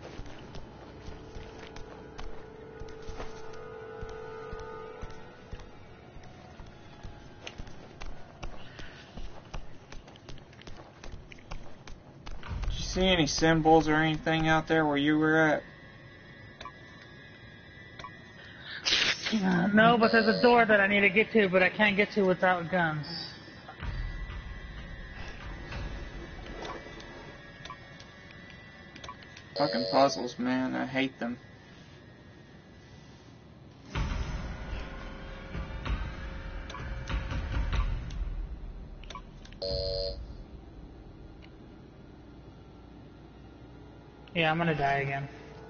see any symbols or anything out there where you were at? No, but there's a door that I need to get to, but I can't get to without guns. Fucking puzzles, man. I hate them. Yeah, I'm gonna die again.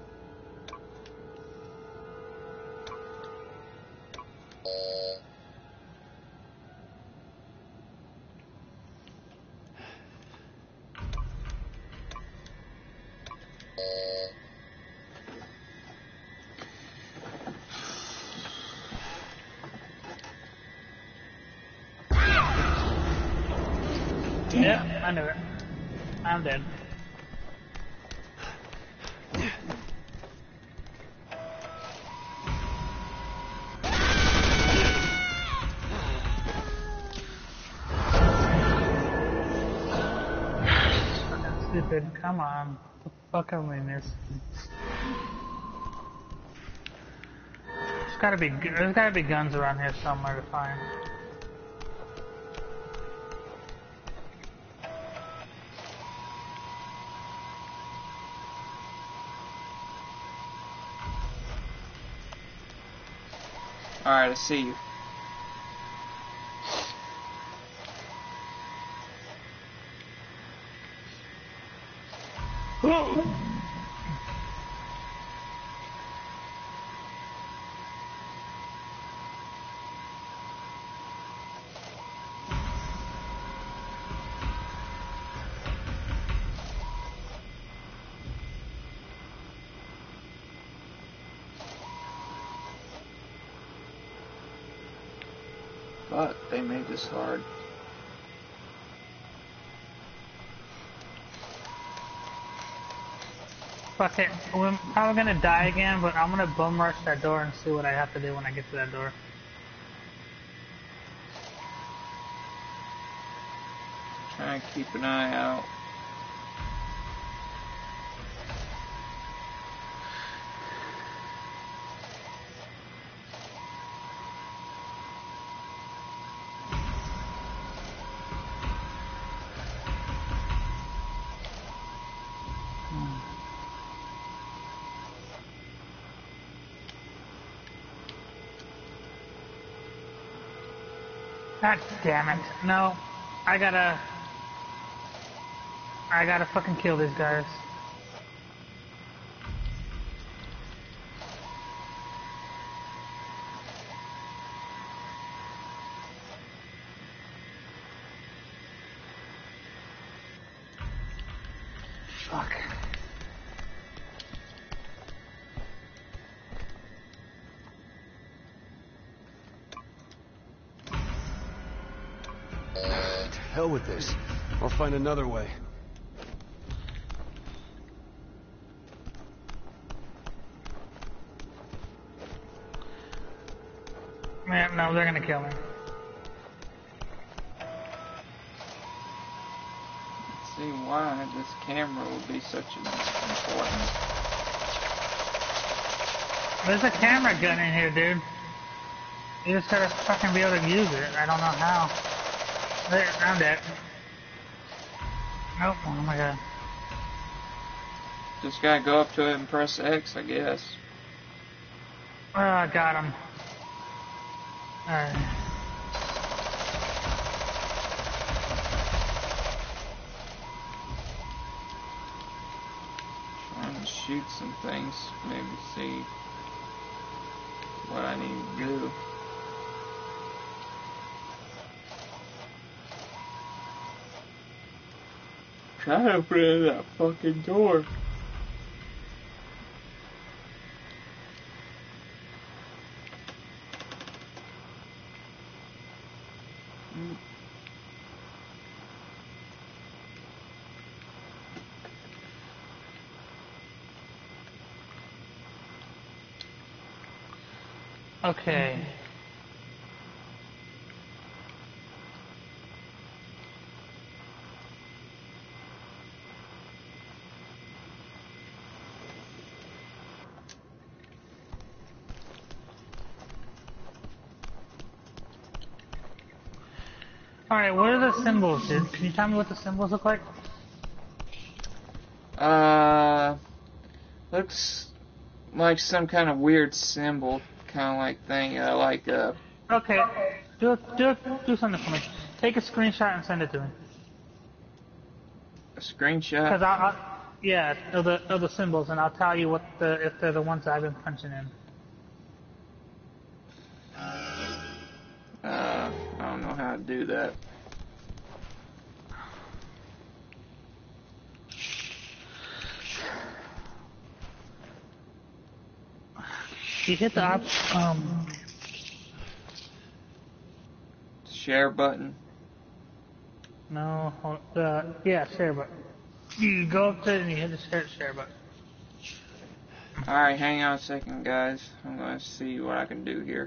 Yeah, I knew it. I'm dead. Stupid, come on. What the fuck are we missing? There's gotta be guns around here somewhere to find. Alright, I see you. But they made this hard. Fuck it. I'm probably gonna die again, but I'm gonna bum rush that door and see what I have to do when I get to that door. Try and keep an eye out. God damn it. No. I gotta fucking kill these guys. Fuck. To hell with this. I'll find another way. Man, no, they're gonna kill me. See why this camera would be such an important. There's a camera gun in here, dude. You just gotta fucking be able to use it. I don't know how. There, I'm dead. Nope, oh my god. Just gotta go up to it and press X, I guess. Oh, I got him. Trying to shoot some things, maybe see what I need to do. Try to open that fucking door. Okay. Alright, what are the symbols, dude? Can you tell me what the symbols look like? Looks like some kind of weird symbol, kind of like thing, Okay, do something for me. Take a screenshot and send it to me. a screenshot. Cause yeah, of the symbols, and I'll tell you if they're the ones that I've been punching in. I don't know how to do that. You hit the share button. No, yeah, share button. You go up to it and you hit the share button. Alright, hang on a second, guys. I'm going to see what I can do here.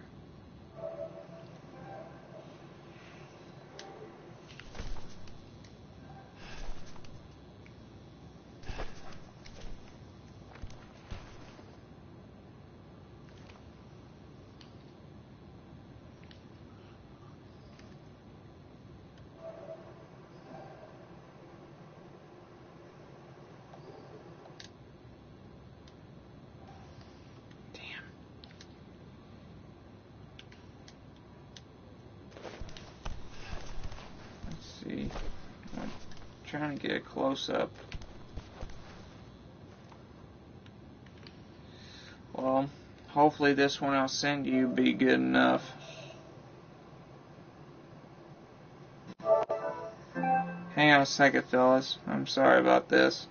See, I'm trying to get a close-up. Well, hopefully this one I'll send you be good enough. Hang on a second, fellas. I'm sorry about this.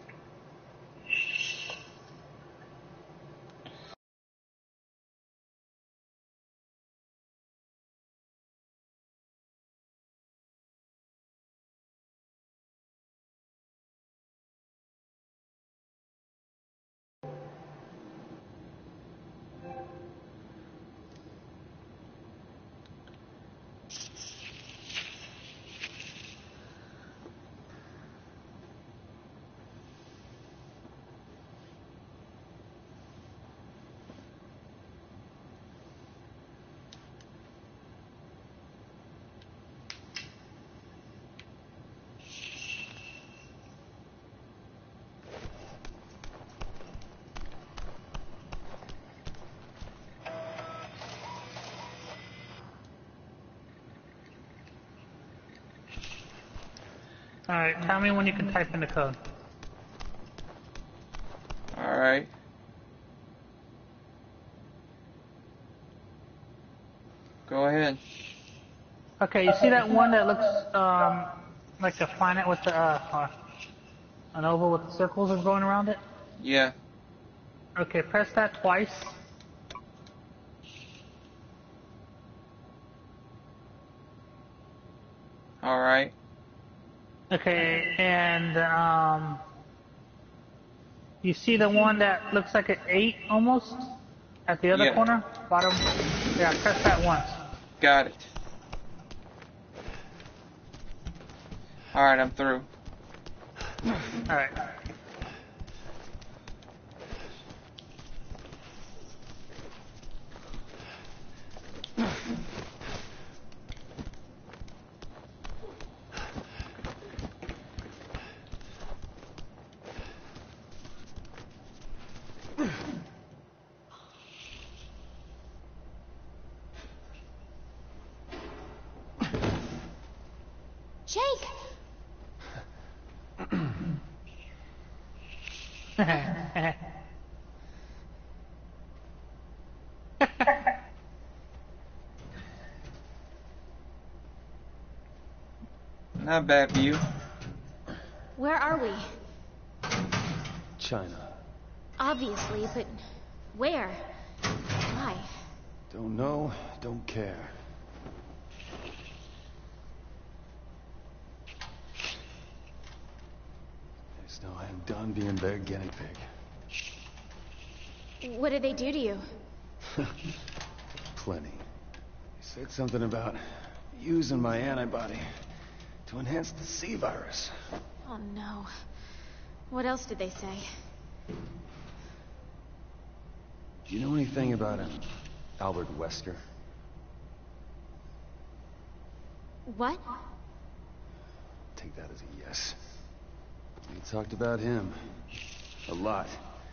Alright, tell me when you can type in the code. Alright. Go ahead. Okay, you see that one that looks like a planet with an oval with circles going around it? Yeah. Okay, press that twice. Alright. Okay, and you see the one that looks like an 8 almost at the other corner, bottom? Yeah, press that once. Got it. Alright, I'm through. Alright. Jake! Not bad view. Where are we? China. Obviously, but where? Why? Don't know, don't care. I just know I'm done being their guinea pig. What did they do to you? Plenty. He said something about using my antibody to enhance the C virus. Oh no. What else did they say? Do you know anything about Albert Wesker? What? take that as a yes. We talked about him. A lot.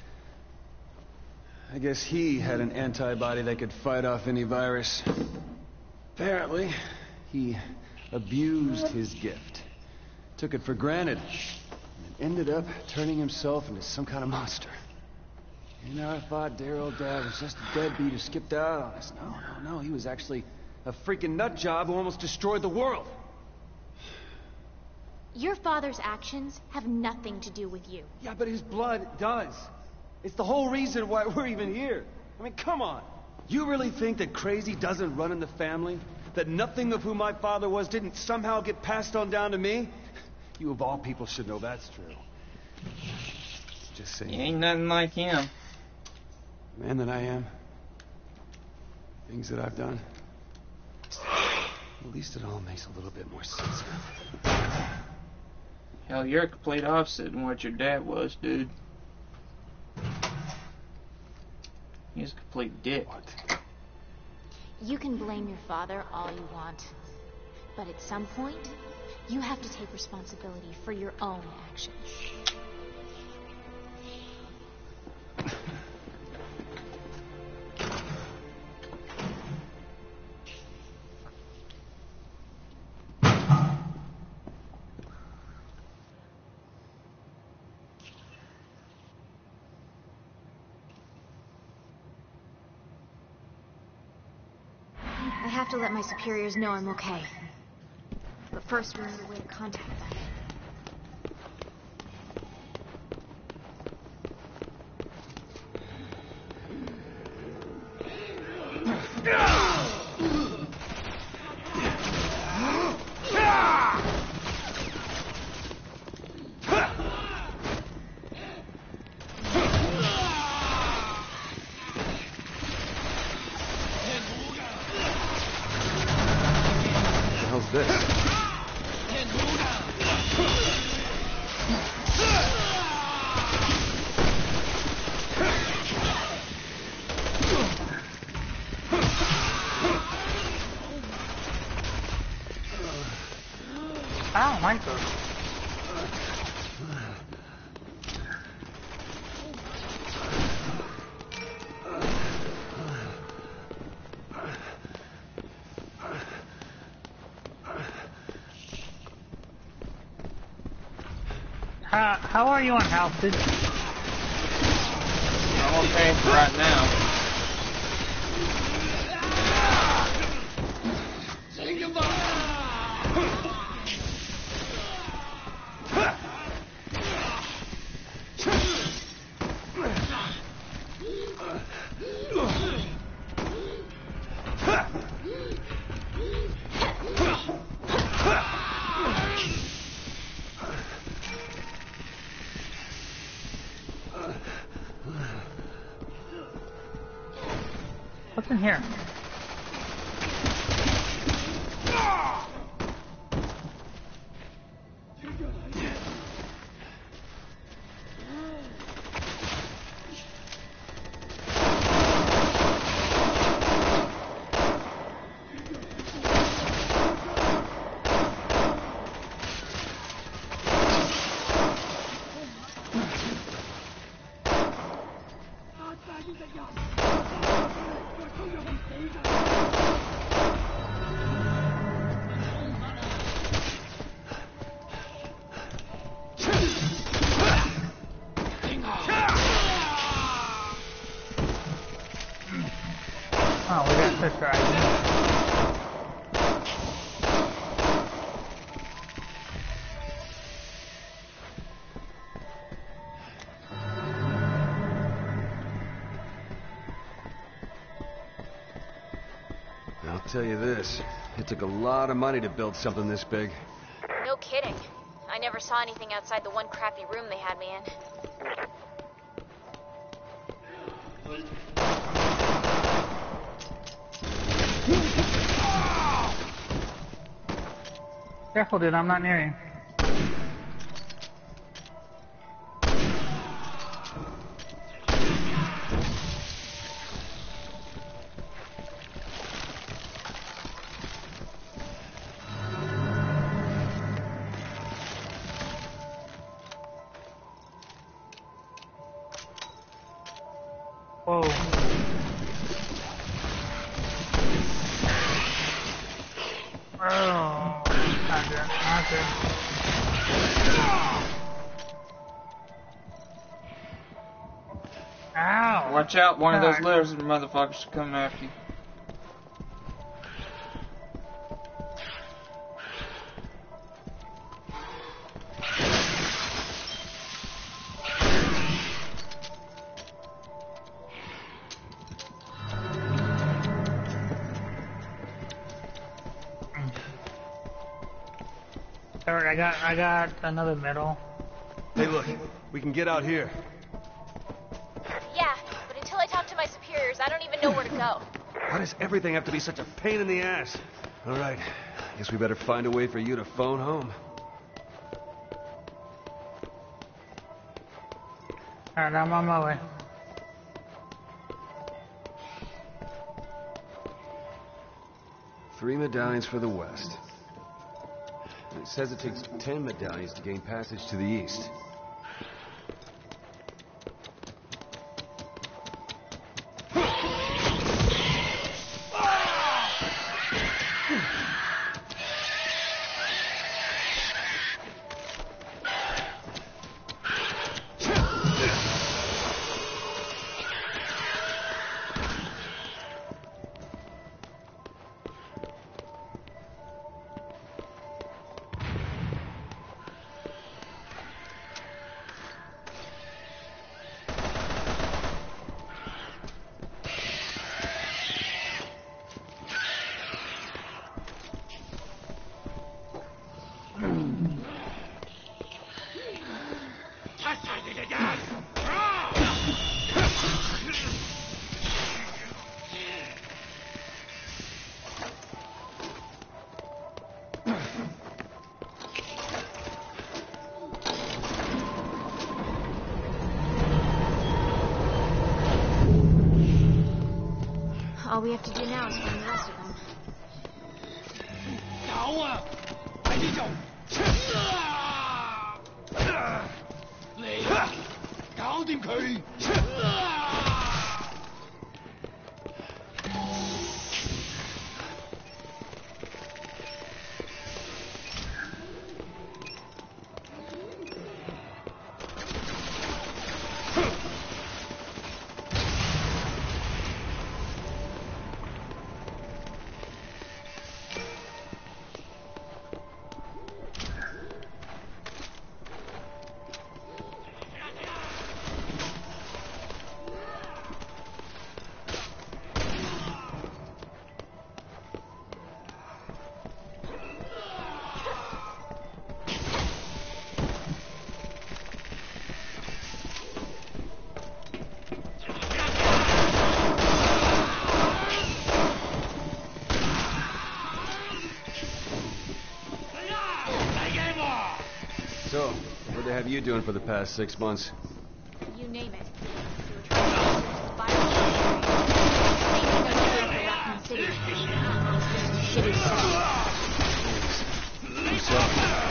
I guess he had an antibody that could fight off any virus. Apparently, he abused his gift. Took it for granted. And ended up turning himself into some kind of monster. You know, I thought dear old Dad was just a deadbeat who skipped out on us. No. He was actually a freaking nut job who almost destroyed the world. Your father's actions have nothing to do with you. Yeah, but his blood does. It's the whole reason why we're even here. I mean, come on. You really think that crazy doesn't run in the family? That nothing of who my father was didn't somehow get passed on down to me? You of all people should know that's true. Just saying. You ain't nothing like him. Man that I am. Things that I've done. At least it all makes a little bit more sense now. Hell, you're a complete opposite than what your dad was, dude. He's a complete dick. What? You can blame your father all you want. But at some point, you have to take responsibility for your own actions. I have to let my superiors know I'm okay. But first, we need a way to contact them. How's this? I don't like those. How are you on health, dude? I'm okay for right now. What's in here? Oh, we got this right. I'll tell you this. It took a lot of money to build something this big. No kidding. I never saw anything outside the one crappy room they had me in. Careful, dude. I'm not near you. Whoa. Oh, not good, not good. Ow! Watch out, one of those God. lizard motherfuckers are coming after you. Alright, I got another medal. Hey, look, we can get out here. Yeah, but until I talk to my superiors, I don't even know where to go. Why does everything have to be such a pain in the ass? All right, guess we better find a way for you to phone home. Alright, I'm on my way. Three medallions for the west. It says it takes 10 medallions to gain passage to the east. All we have to do now is find the rest of them. So, what they have you doing for the past 6 months? You name it. They were trying to viral. They Raccoon City. Shitty stuff.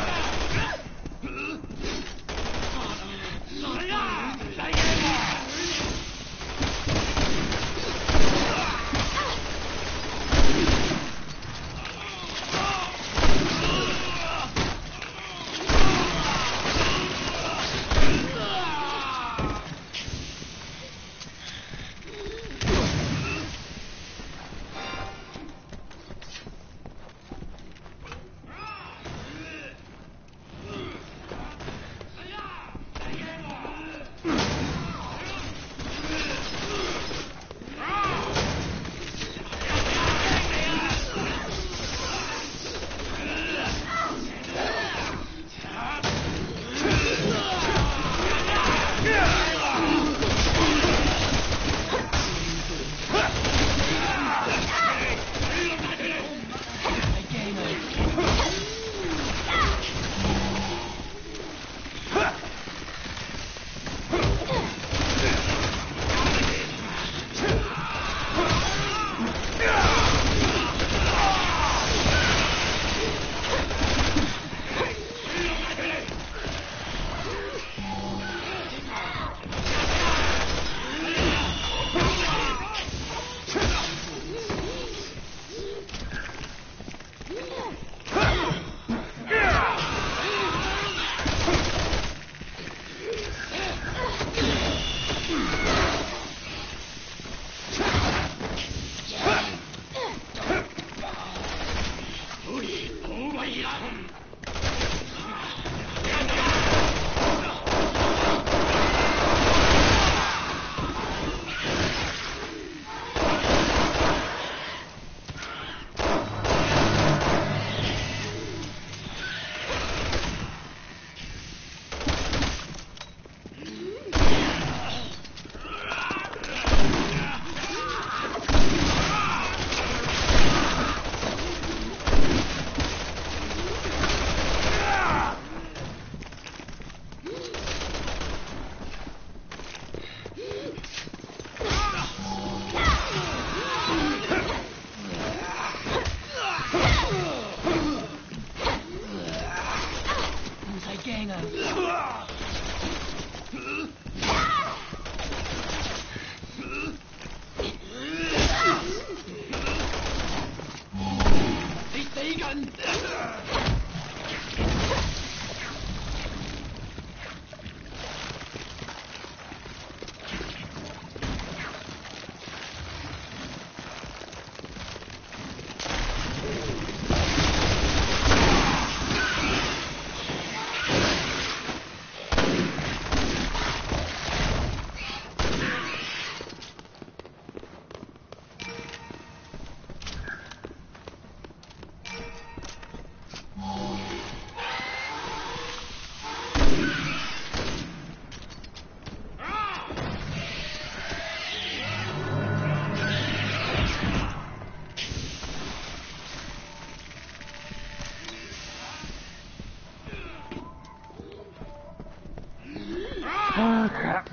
Oh, crap.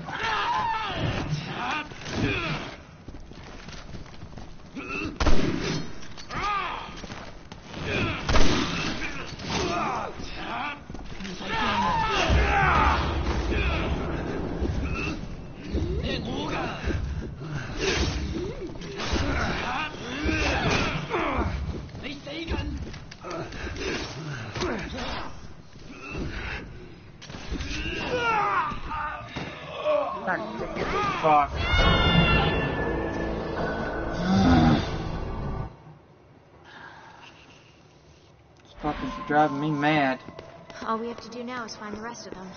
Fuck. This fucker's driving me mad. All we have to do now is find the rest of them.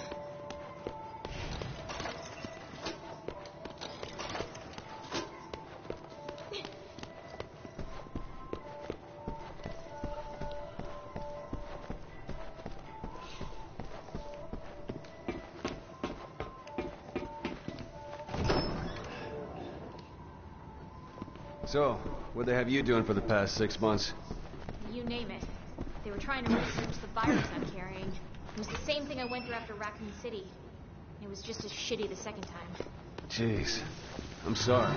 So, what'd they have you doing for the past 6 months? You name it. They were trying to research the virus I'm carrying. It was the same thing I went through after Raccoon City. It was just as shitty the second time. Jeez. I'm sorry.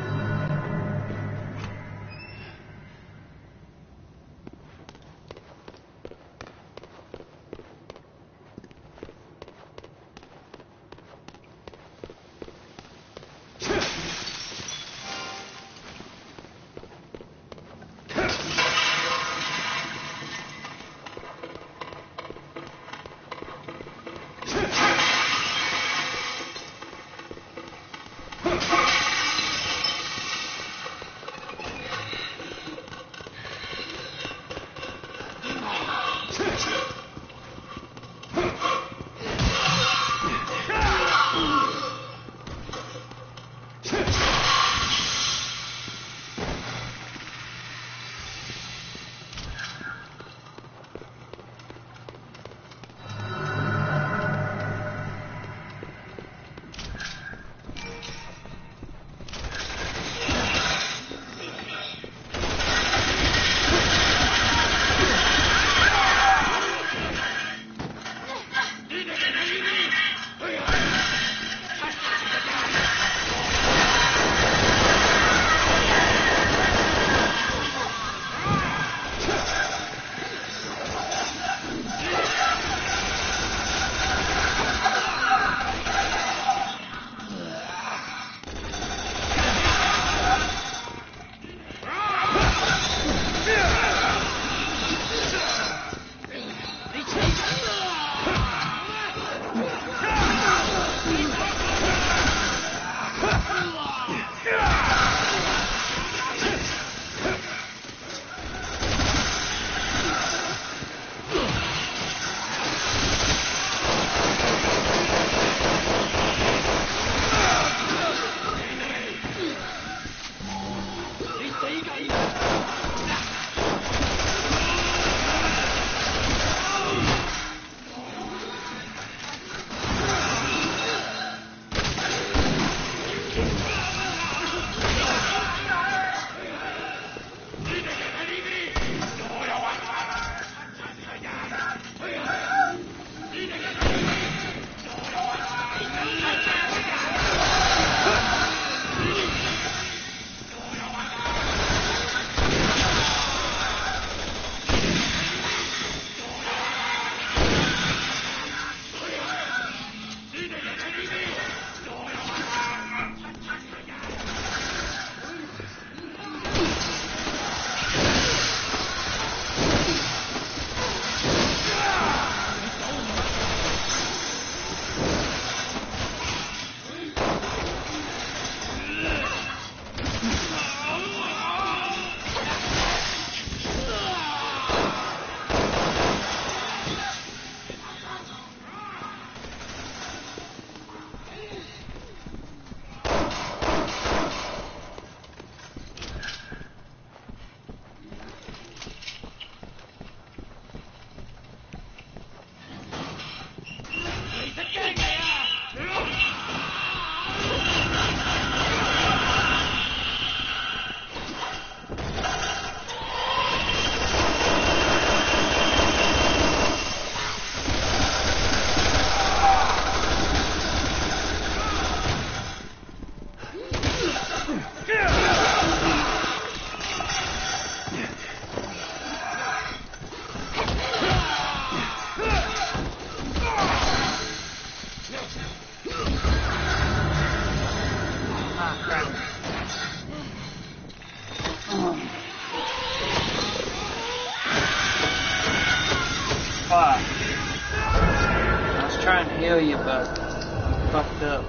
trying to heal you, but I'm fucked up.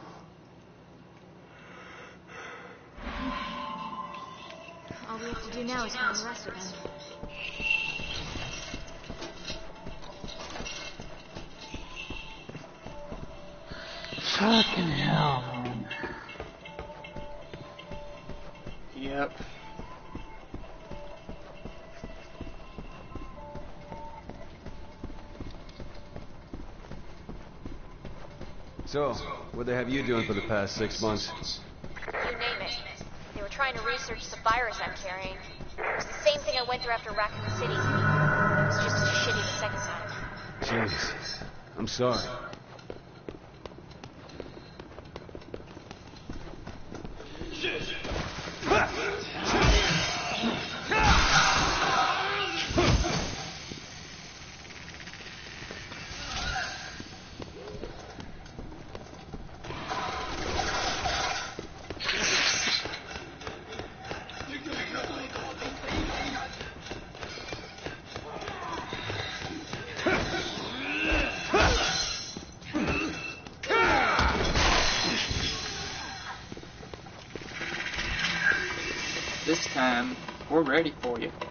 All we have to do now is find the rest of them. Fucking hell, man. Yep. So, what they have you doing for the past 6 months? You name it. They were trying to research the virus I'm carrying. It was the same thing I went through after Raccoon City. It was just as shitty the second time. Jeez. I'm sorry. This time, we're ready for you.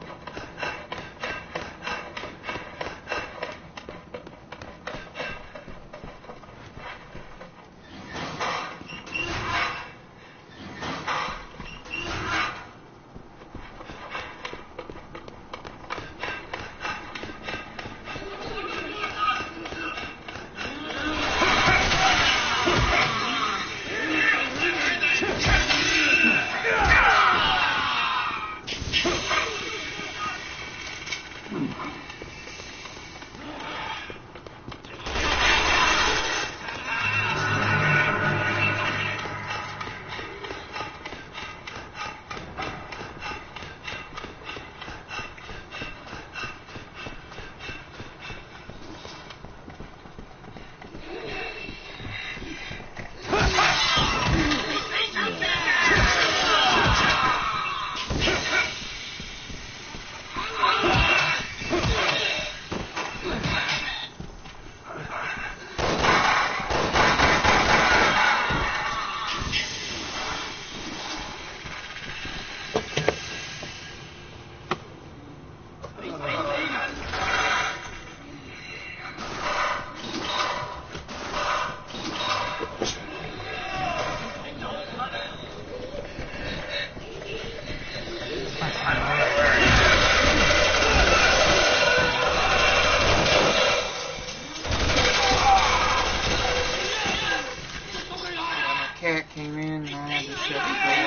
Cat came in and I had to shut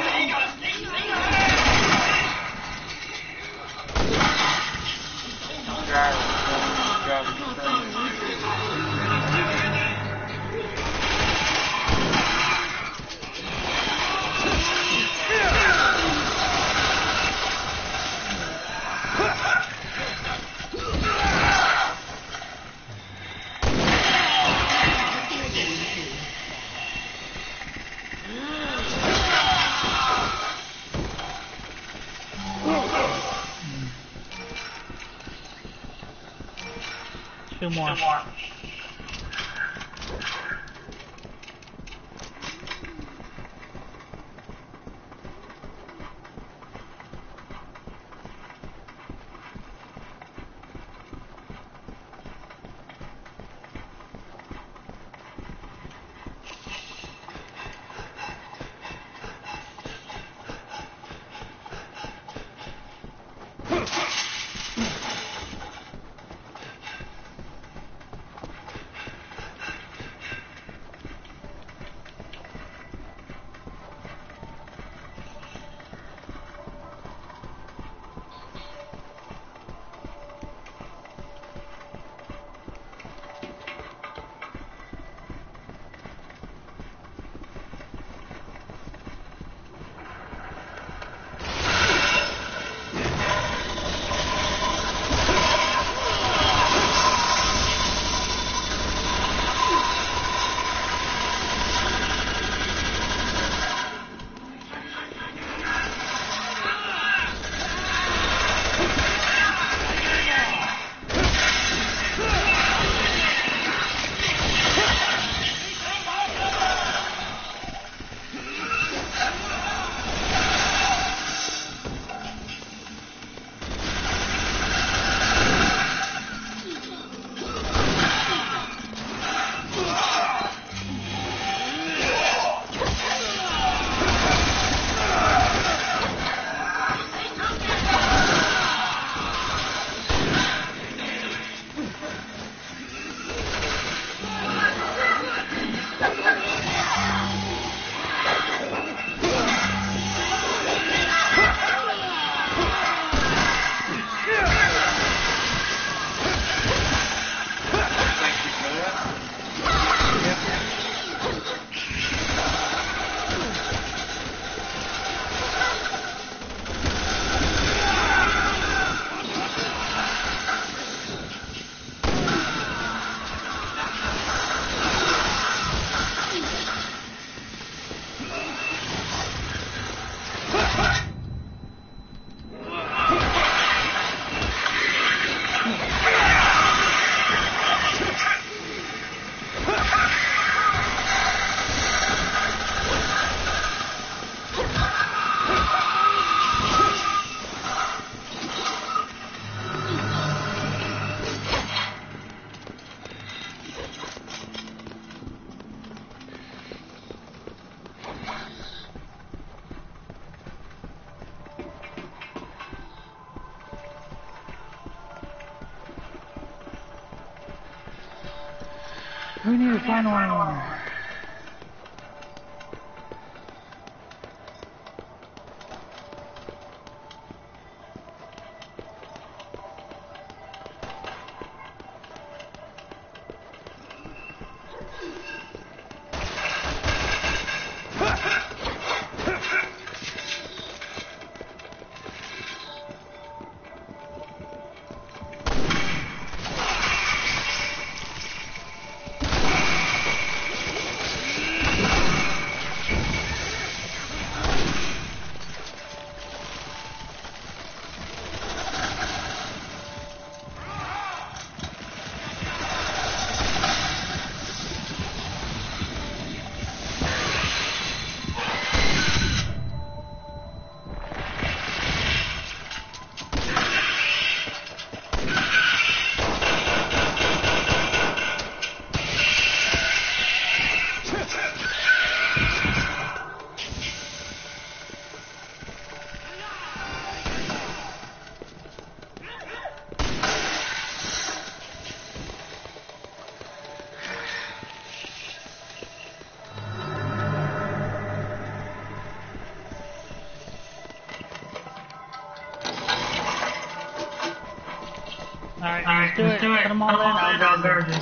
the door. Two more. We need to find one more. Alright, let's do it. Put them all in. I'll grab Virgin.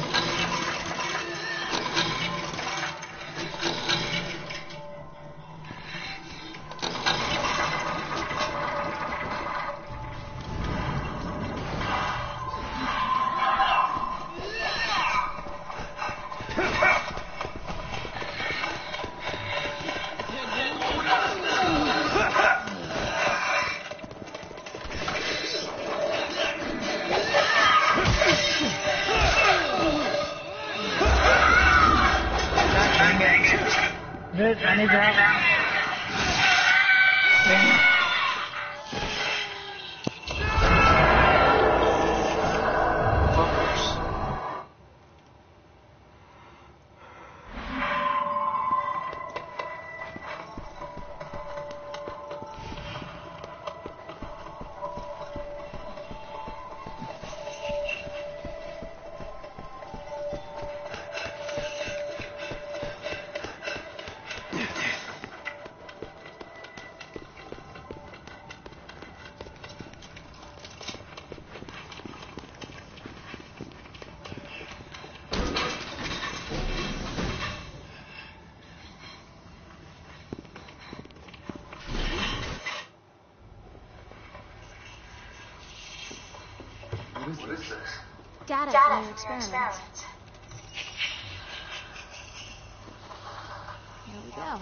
Good, I need your help. What is this? Data from your experiments. Here we go.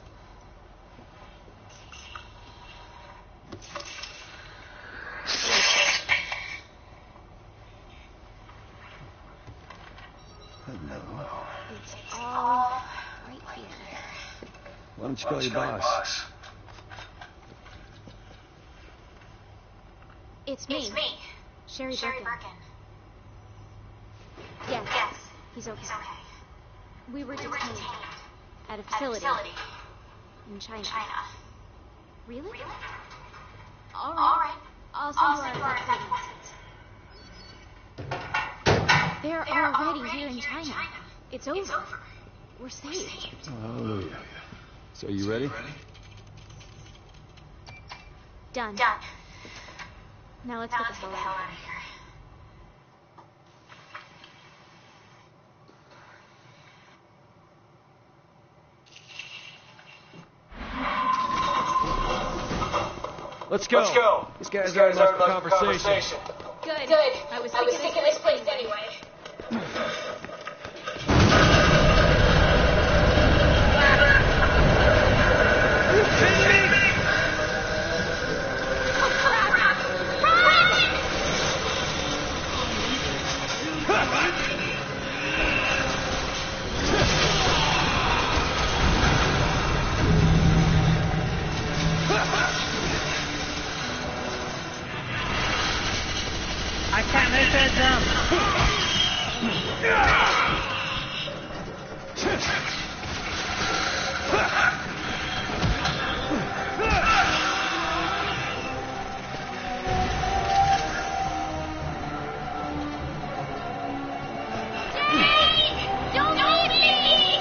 Hello. It's all right here. Why don't you call your boss? It's me. Sherry Birkin. Yes, he's okay. We were detained at a facility in China. Really? All right. I'll send you our updates. They're already here in China. It's over. We're saved. Hallelujah. So you ready? Done. Now let's get the hell out of here. Let's go. These guys aren't much for conversation. Good. I was thinking this place anyway. I can't make that Don't leave me!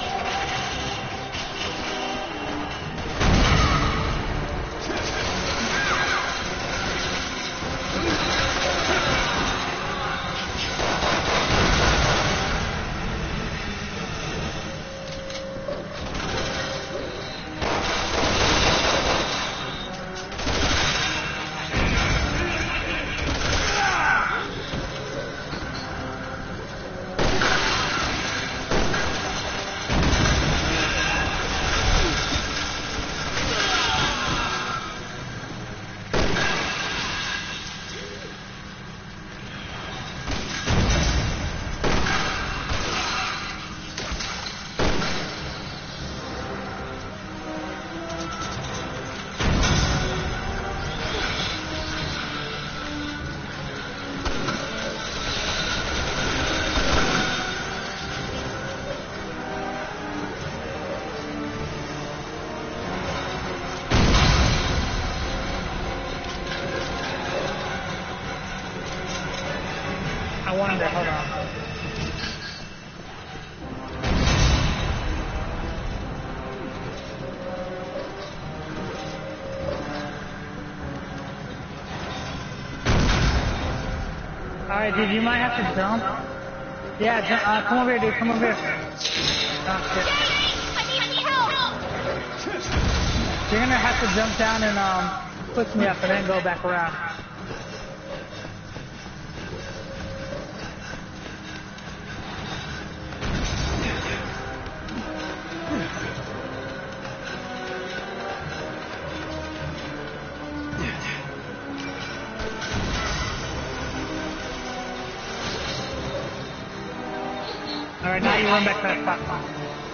I wonder, hold on. Alright, dude, you might have to jump. Yeah, come over here, dude, come over here. Oh, shit. I need help! You're gonna have to jump down and, push me up and then go back around. Alright, now you run back to that platform.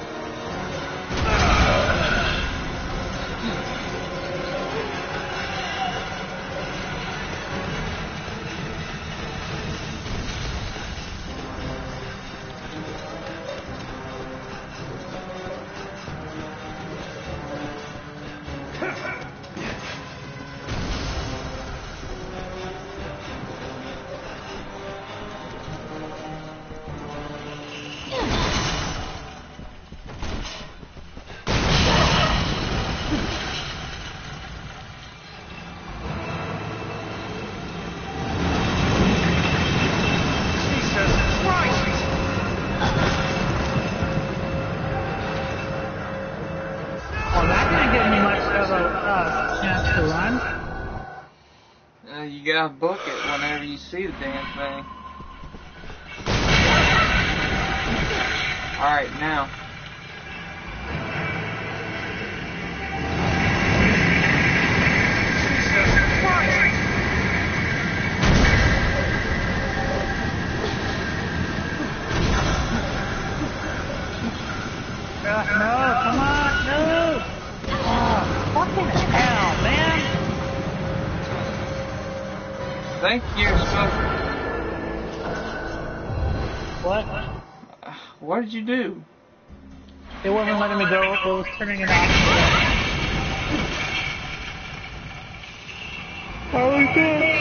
Chance to run? You gotta book it whenever you see the damn thing. Alright, now. No, come on, no! Oh, fucking hell, man! I think you're supposed What? What did you do? It wasn't letting me go, it was turning it off. How is it?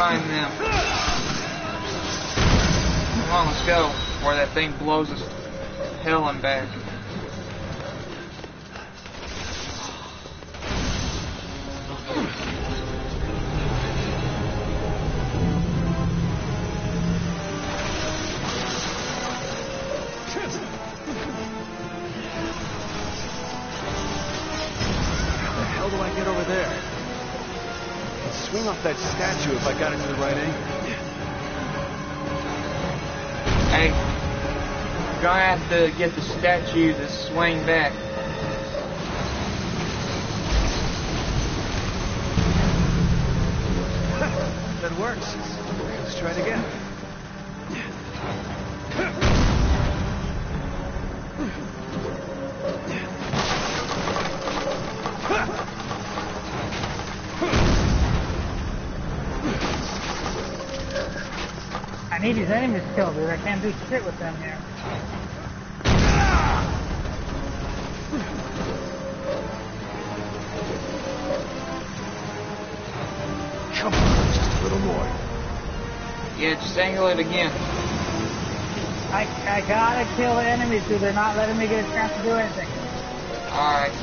find them. Come on, let's go. Before that thing blows us to hell and back. How do I get over there? I'd swing off that statue if I got it to the right angle. Hey, you're gonna have to get the statue to swing back. That works. Let's try it again. I need these enemies killed, dude. I can't do shit with them here. Come on, just a little more. Yeah, just angle it again. I gotta kill the enemies, dude. They're not letting me get a chance to do anything. Alright.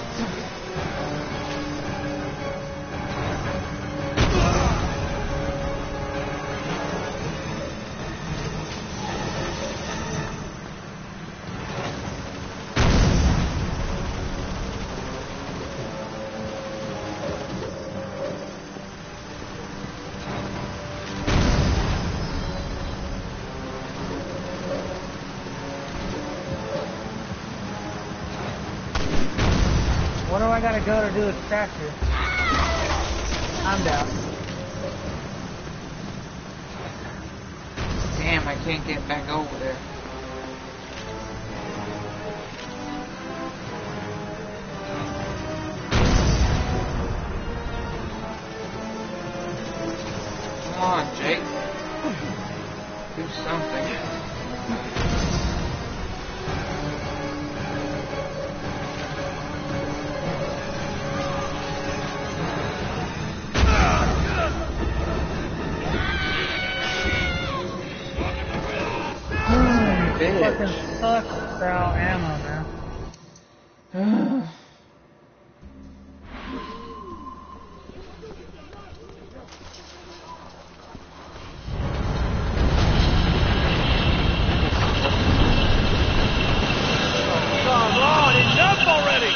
What do I gotta go to do a statue? I'm down. Damn, I can't get back over there. Come on, Jake. Do something. Fucking sucks without ammo, man. Come on, enough already!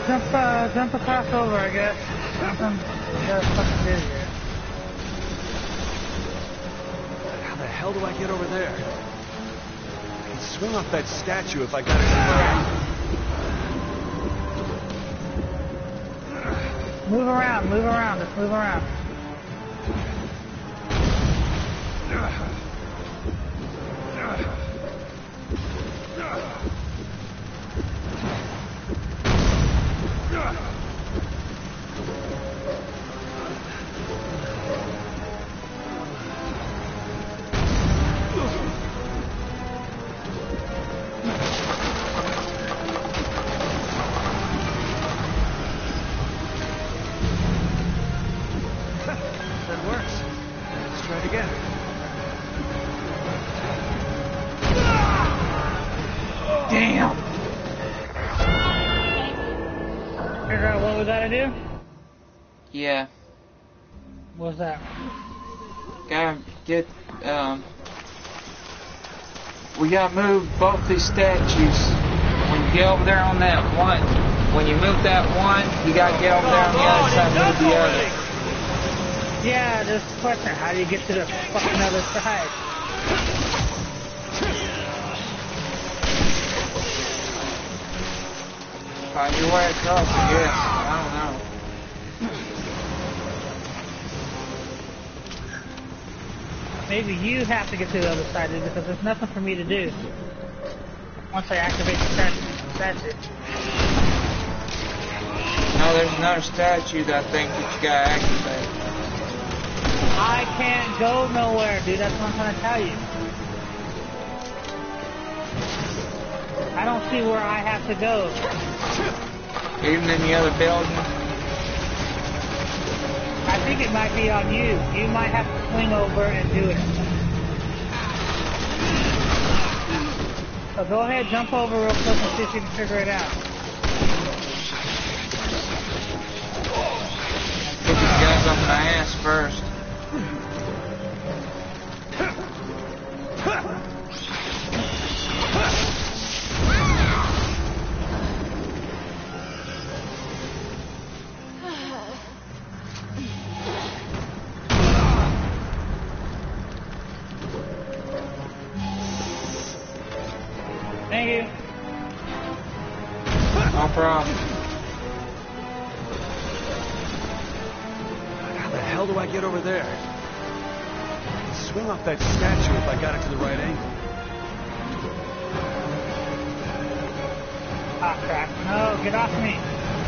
Jump across over, I guess. Something gotta fucking do here. How the hell do I get over there? I can swing off that statue if I got it in the right angle. Move around, just move around. Do? Yeah. What's that? Gotta get, we gotta move both these statues. When you get over there on that one, when you move that one, you gotta get over there on the other side and move the other. Yeah, just a question. How do you get to the fucking other side? Find your way across, I guess. I don't know. Maybe you have to get to the other side, dude, because there's nothing for me to do once I activate the statue. No, there's another statue that I think that you gotta activate. I can't go nowhere, dude. That's what I'm trying to tell you. I don't see where I have to go. Even in the other building? I think it might be on you. You might have to swing over and do it. So go ahead, jump over real quick and see if you can figure it out. Get these guys off my ass first. Thank you. No problem. How the hell do I get over there? I can swing off that statue if I got it to the right angle. Ah, crap. No, get off me.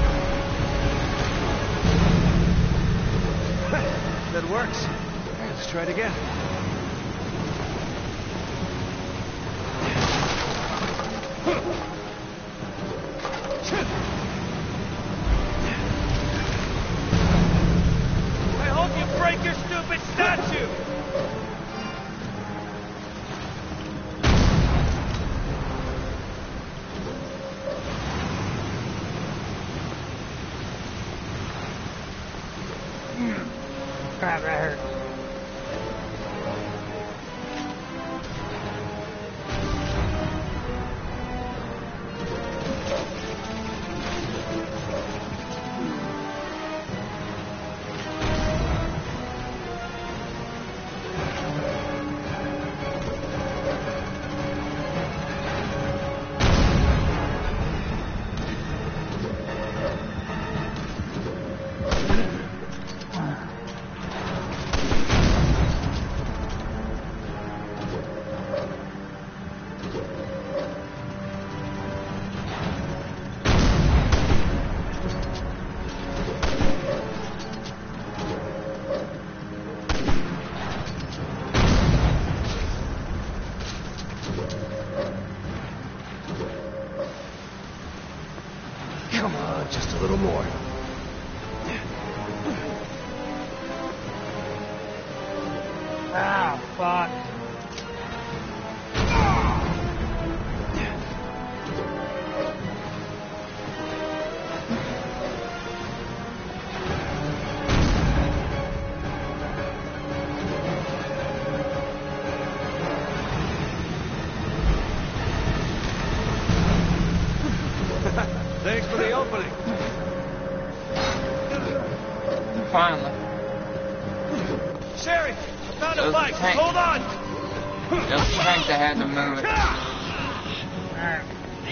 That works. Let's try it again. I hope you break your stupid statue! Crap, that hurts. Come on, just a little more. Ah, fuck. Thanks for the opening. Finally. Sherry, found a Those bike. tank. Hold on. Just think they had to move it. Alright.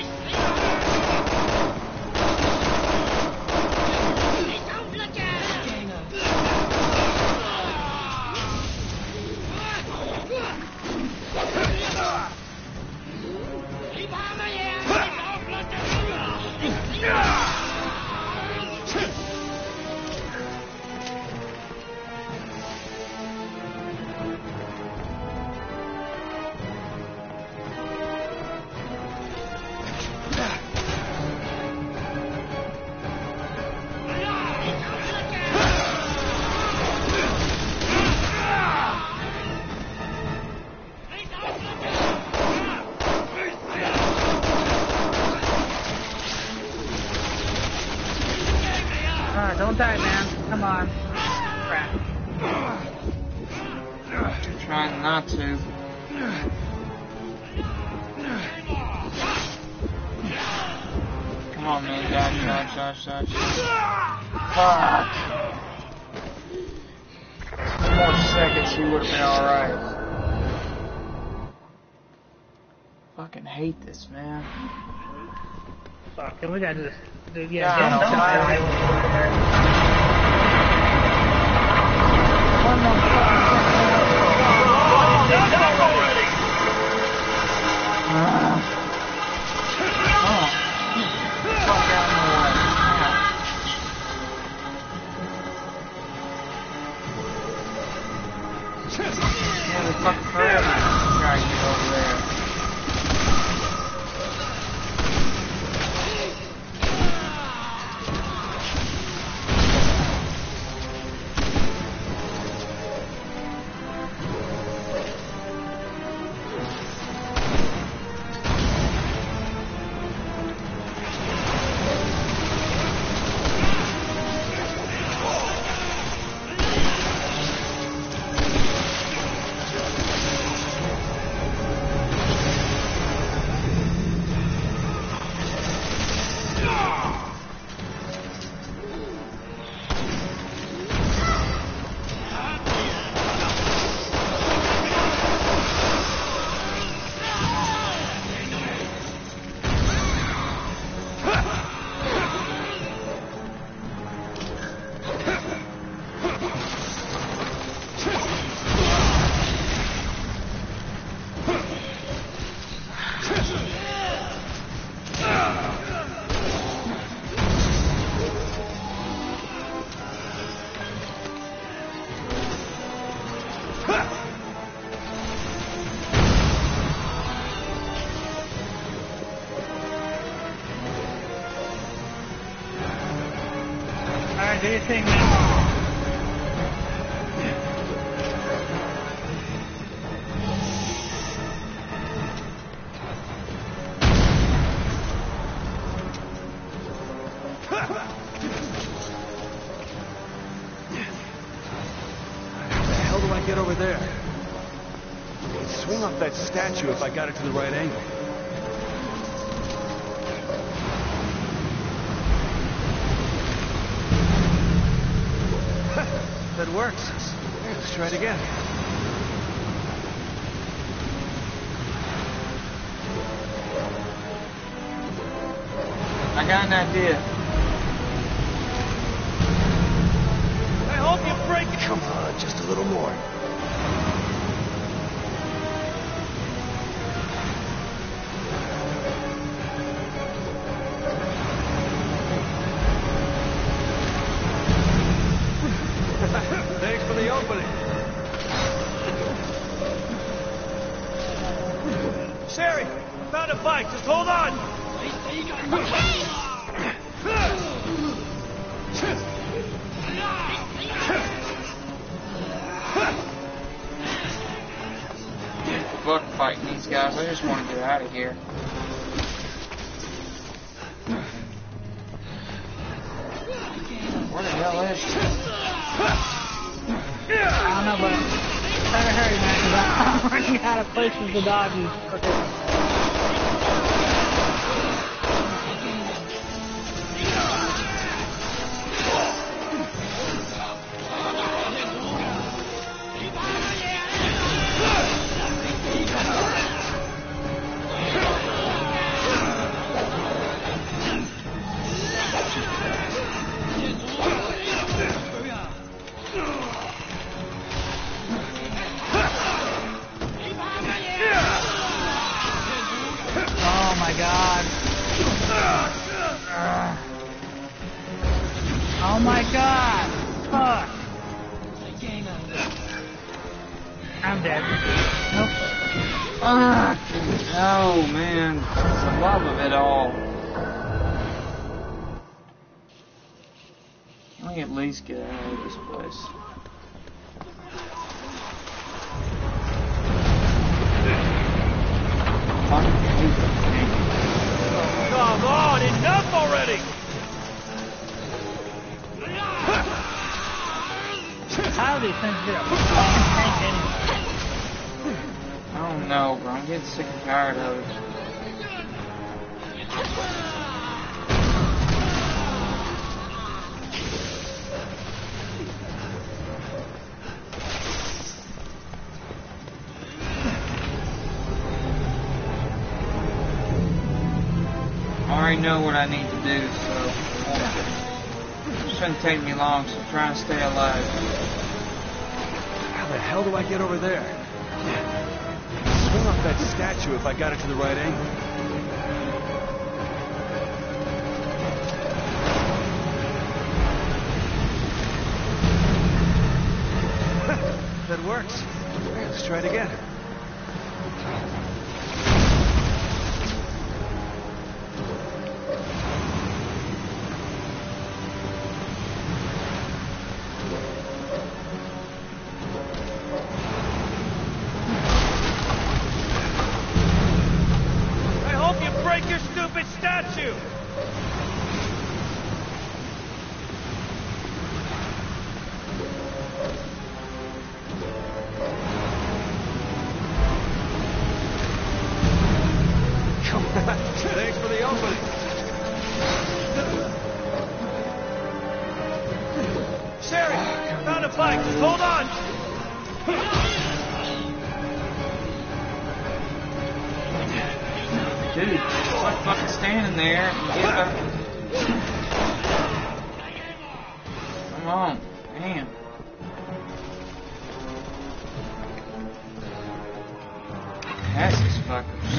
Don't die, man. Come on. Crap. Trying not to. Come on, man. Dodge. Fuck. 2 more seconds, he would have been alright. Fucking hate this, man. Fuck, we gotta just... Dude, Yeah, yeah, don't die. One more Fuck out of my way. Yeah, they fuck forever trying to get over there. Alright, do your thing, man. How do I get over there? I'd swing off that statue if I got it to the right angle. That works. Let's try it again. I got an idea. I hope you break it. Come on, just a little more. Thanks for the opening. Sherry, found a bike. Just hold on. Fuck fighting these guys. I just want to get out of here. Where the hell is she? I don't know, but try to hurry, man, because I'm running out of places to dodge you. Okay. god. Oh my god. Fuck. I'm dead. Nope. Oh man, it's the love of it all. Let me at least get out of this place. Come on, enough already! How do these things get a fucking tank anyway? I don't know, bro. I'm getting sick and tired of it. I already know what I need to do, so it shouldn't take me long, so I'm trying to stay alive. How the hell do I get over there? Swing off that statue if I got it to the right angle. That works. Okay, let's try it again. Your stupid statue! Thanks for the opening. Sherry, found a bike. Just hold on. Dude, just like fucking standing there and get up. Come on, damn. That's these fuckers.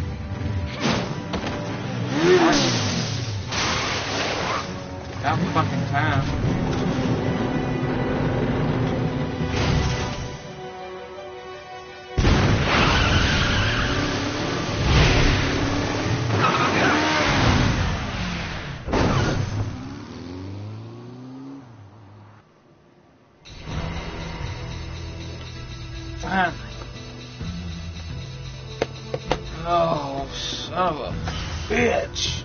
About fucking time. Oh, son of a bitch.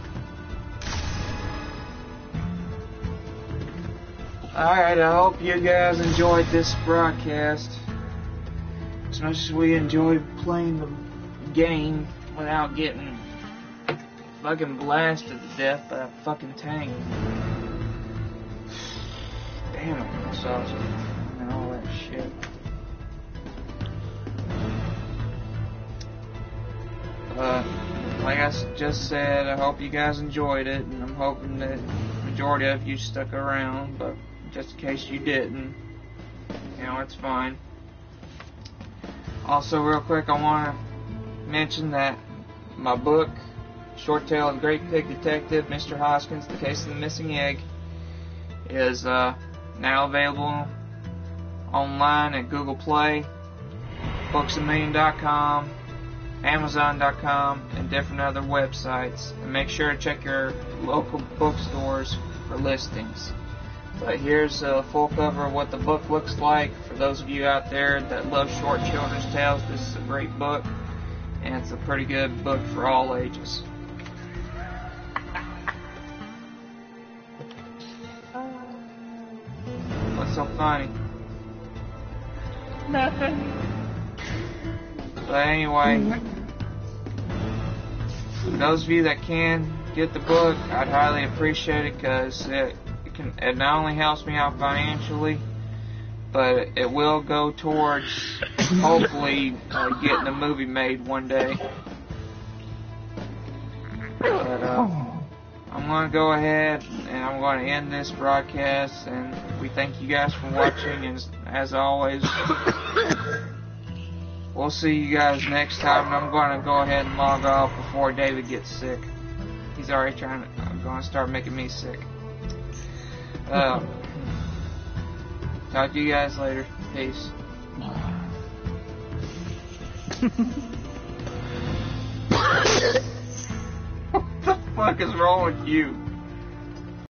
Alright, I hope you guys enjoyed this broadcast as much as we enjoyed playing the game without getting fucking blasted to death by a fucking tank. Damn it, massage and all that shit. Like I just said, I hope you guys enjoyed it, and I'm hoping that the majority of you stuck around, but just in case you didn't, you know, it's fine. Also, real quick, I want to mention that my book, Short Tale of the Great Pig Detective, Mr. Hoskins, The Case of the Missing Egg, is now available online at Google Play, booksamillion.com, Amazon.com, and different other websites. And make sure to check your local bookstores for listings. But here's a full cover of what the book looks like. For those of you out there that love short children's tales, this is a great book, and it's a pretty good book for all ages. What's so funny? Nothing. But anyway, for those of you that can get the book, I'd highly appreciate it, because it not only helps me out financially, but it will go towards hopefully getting a movie made one day. But I'm going to go ahead and I'm going to end this broadcast, and we thank you guys for watching, and as always, we'll see you guys next time, and I'm going to go ahead and log off before David gets sick. He's already going to start making me sick. Talk to you guys later. Peace. What the fuck is wrong with you?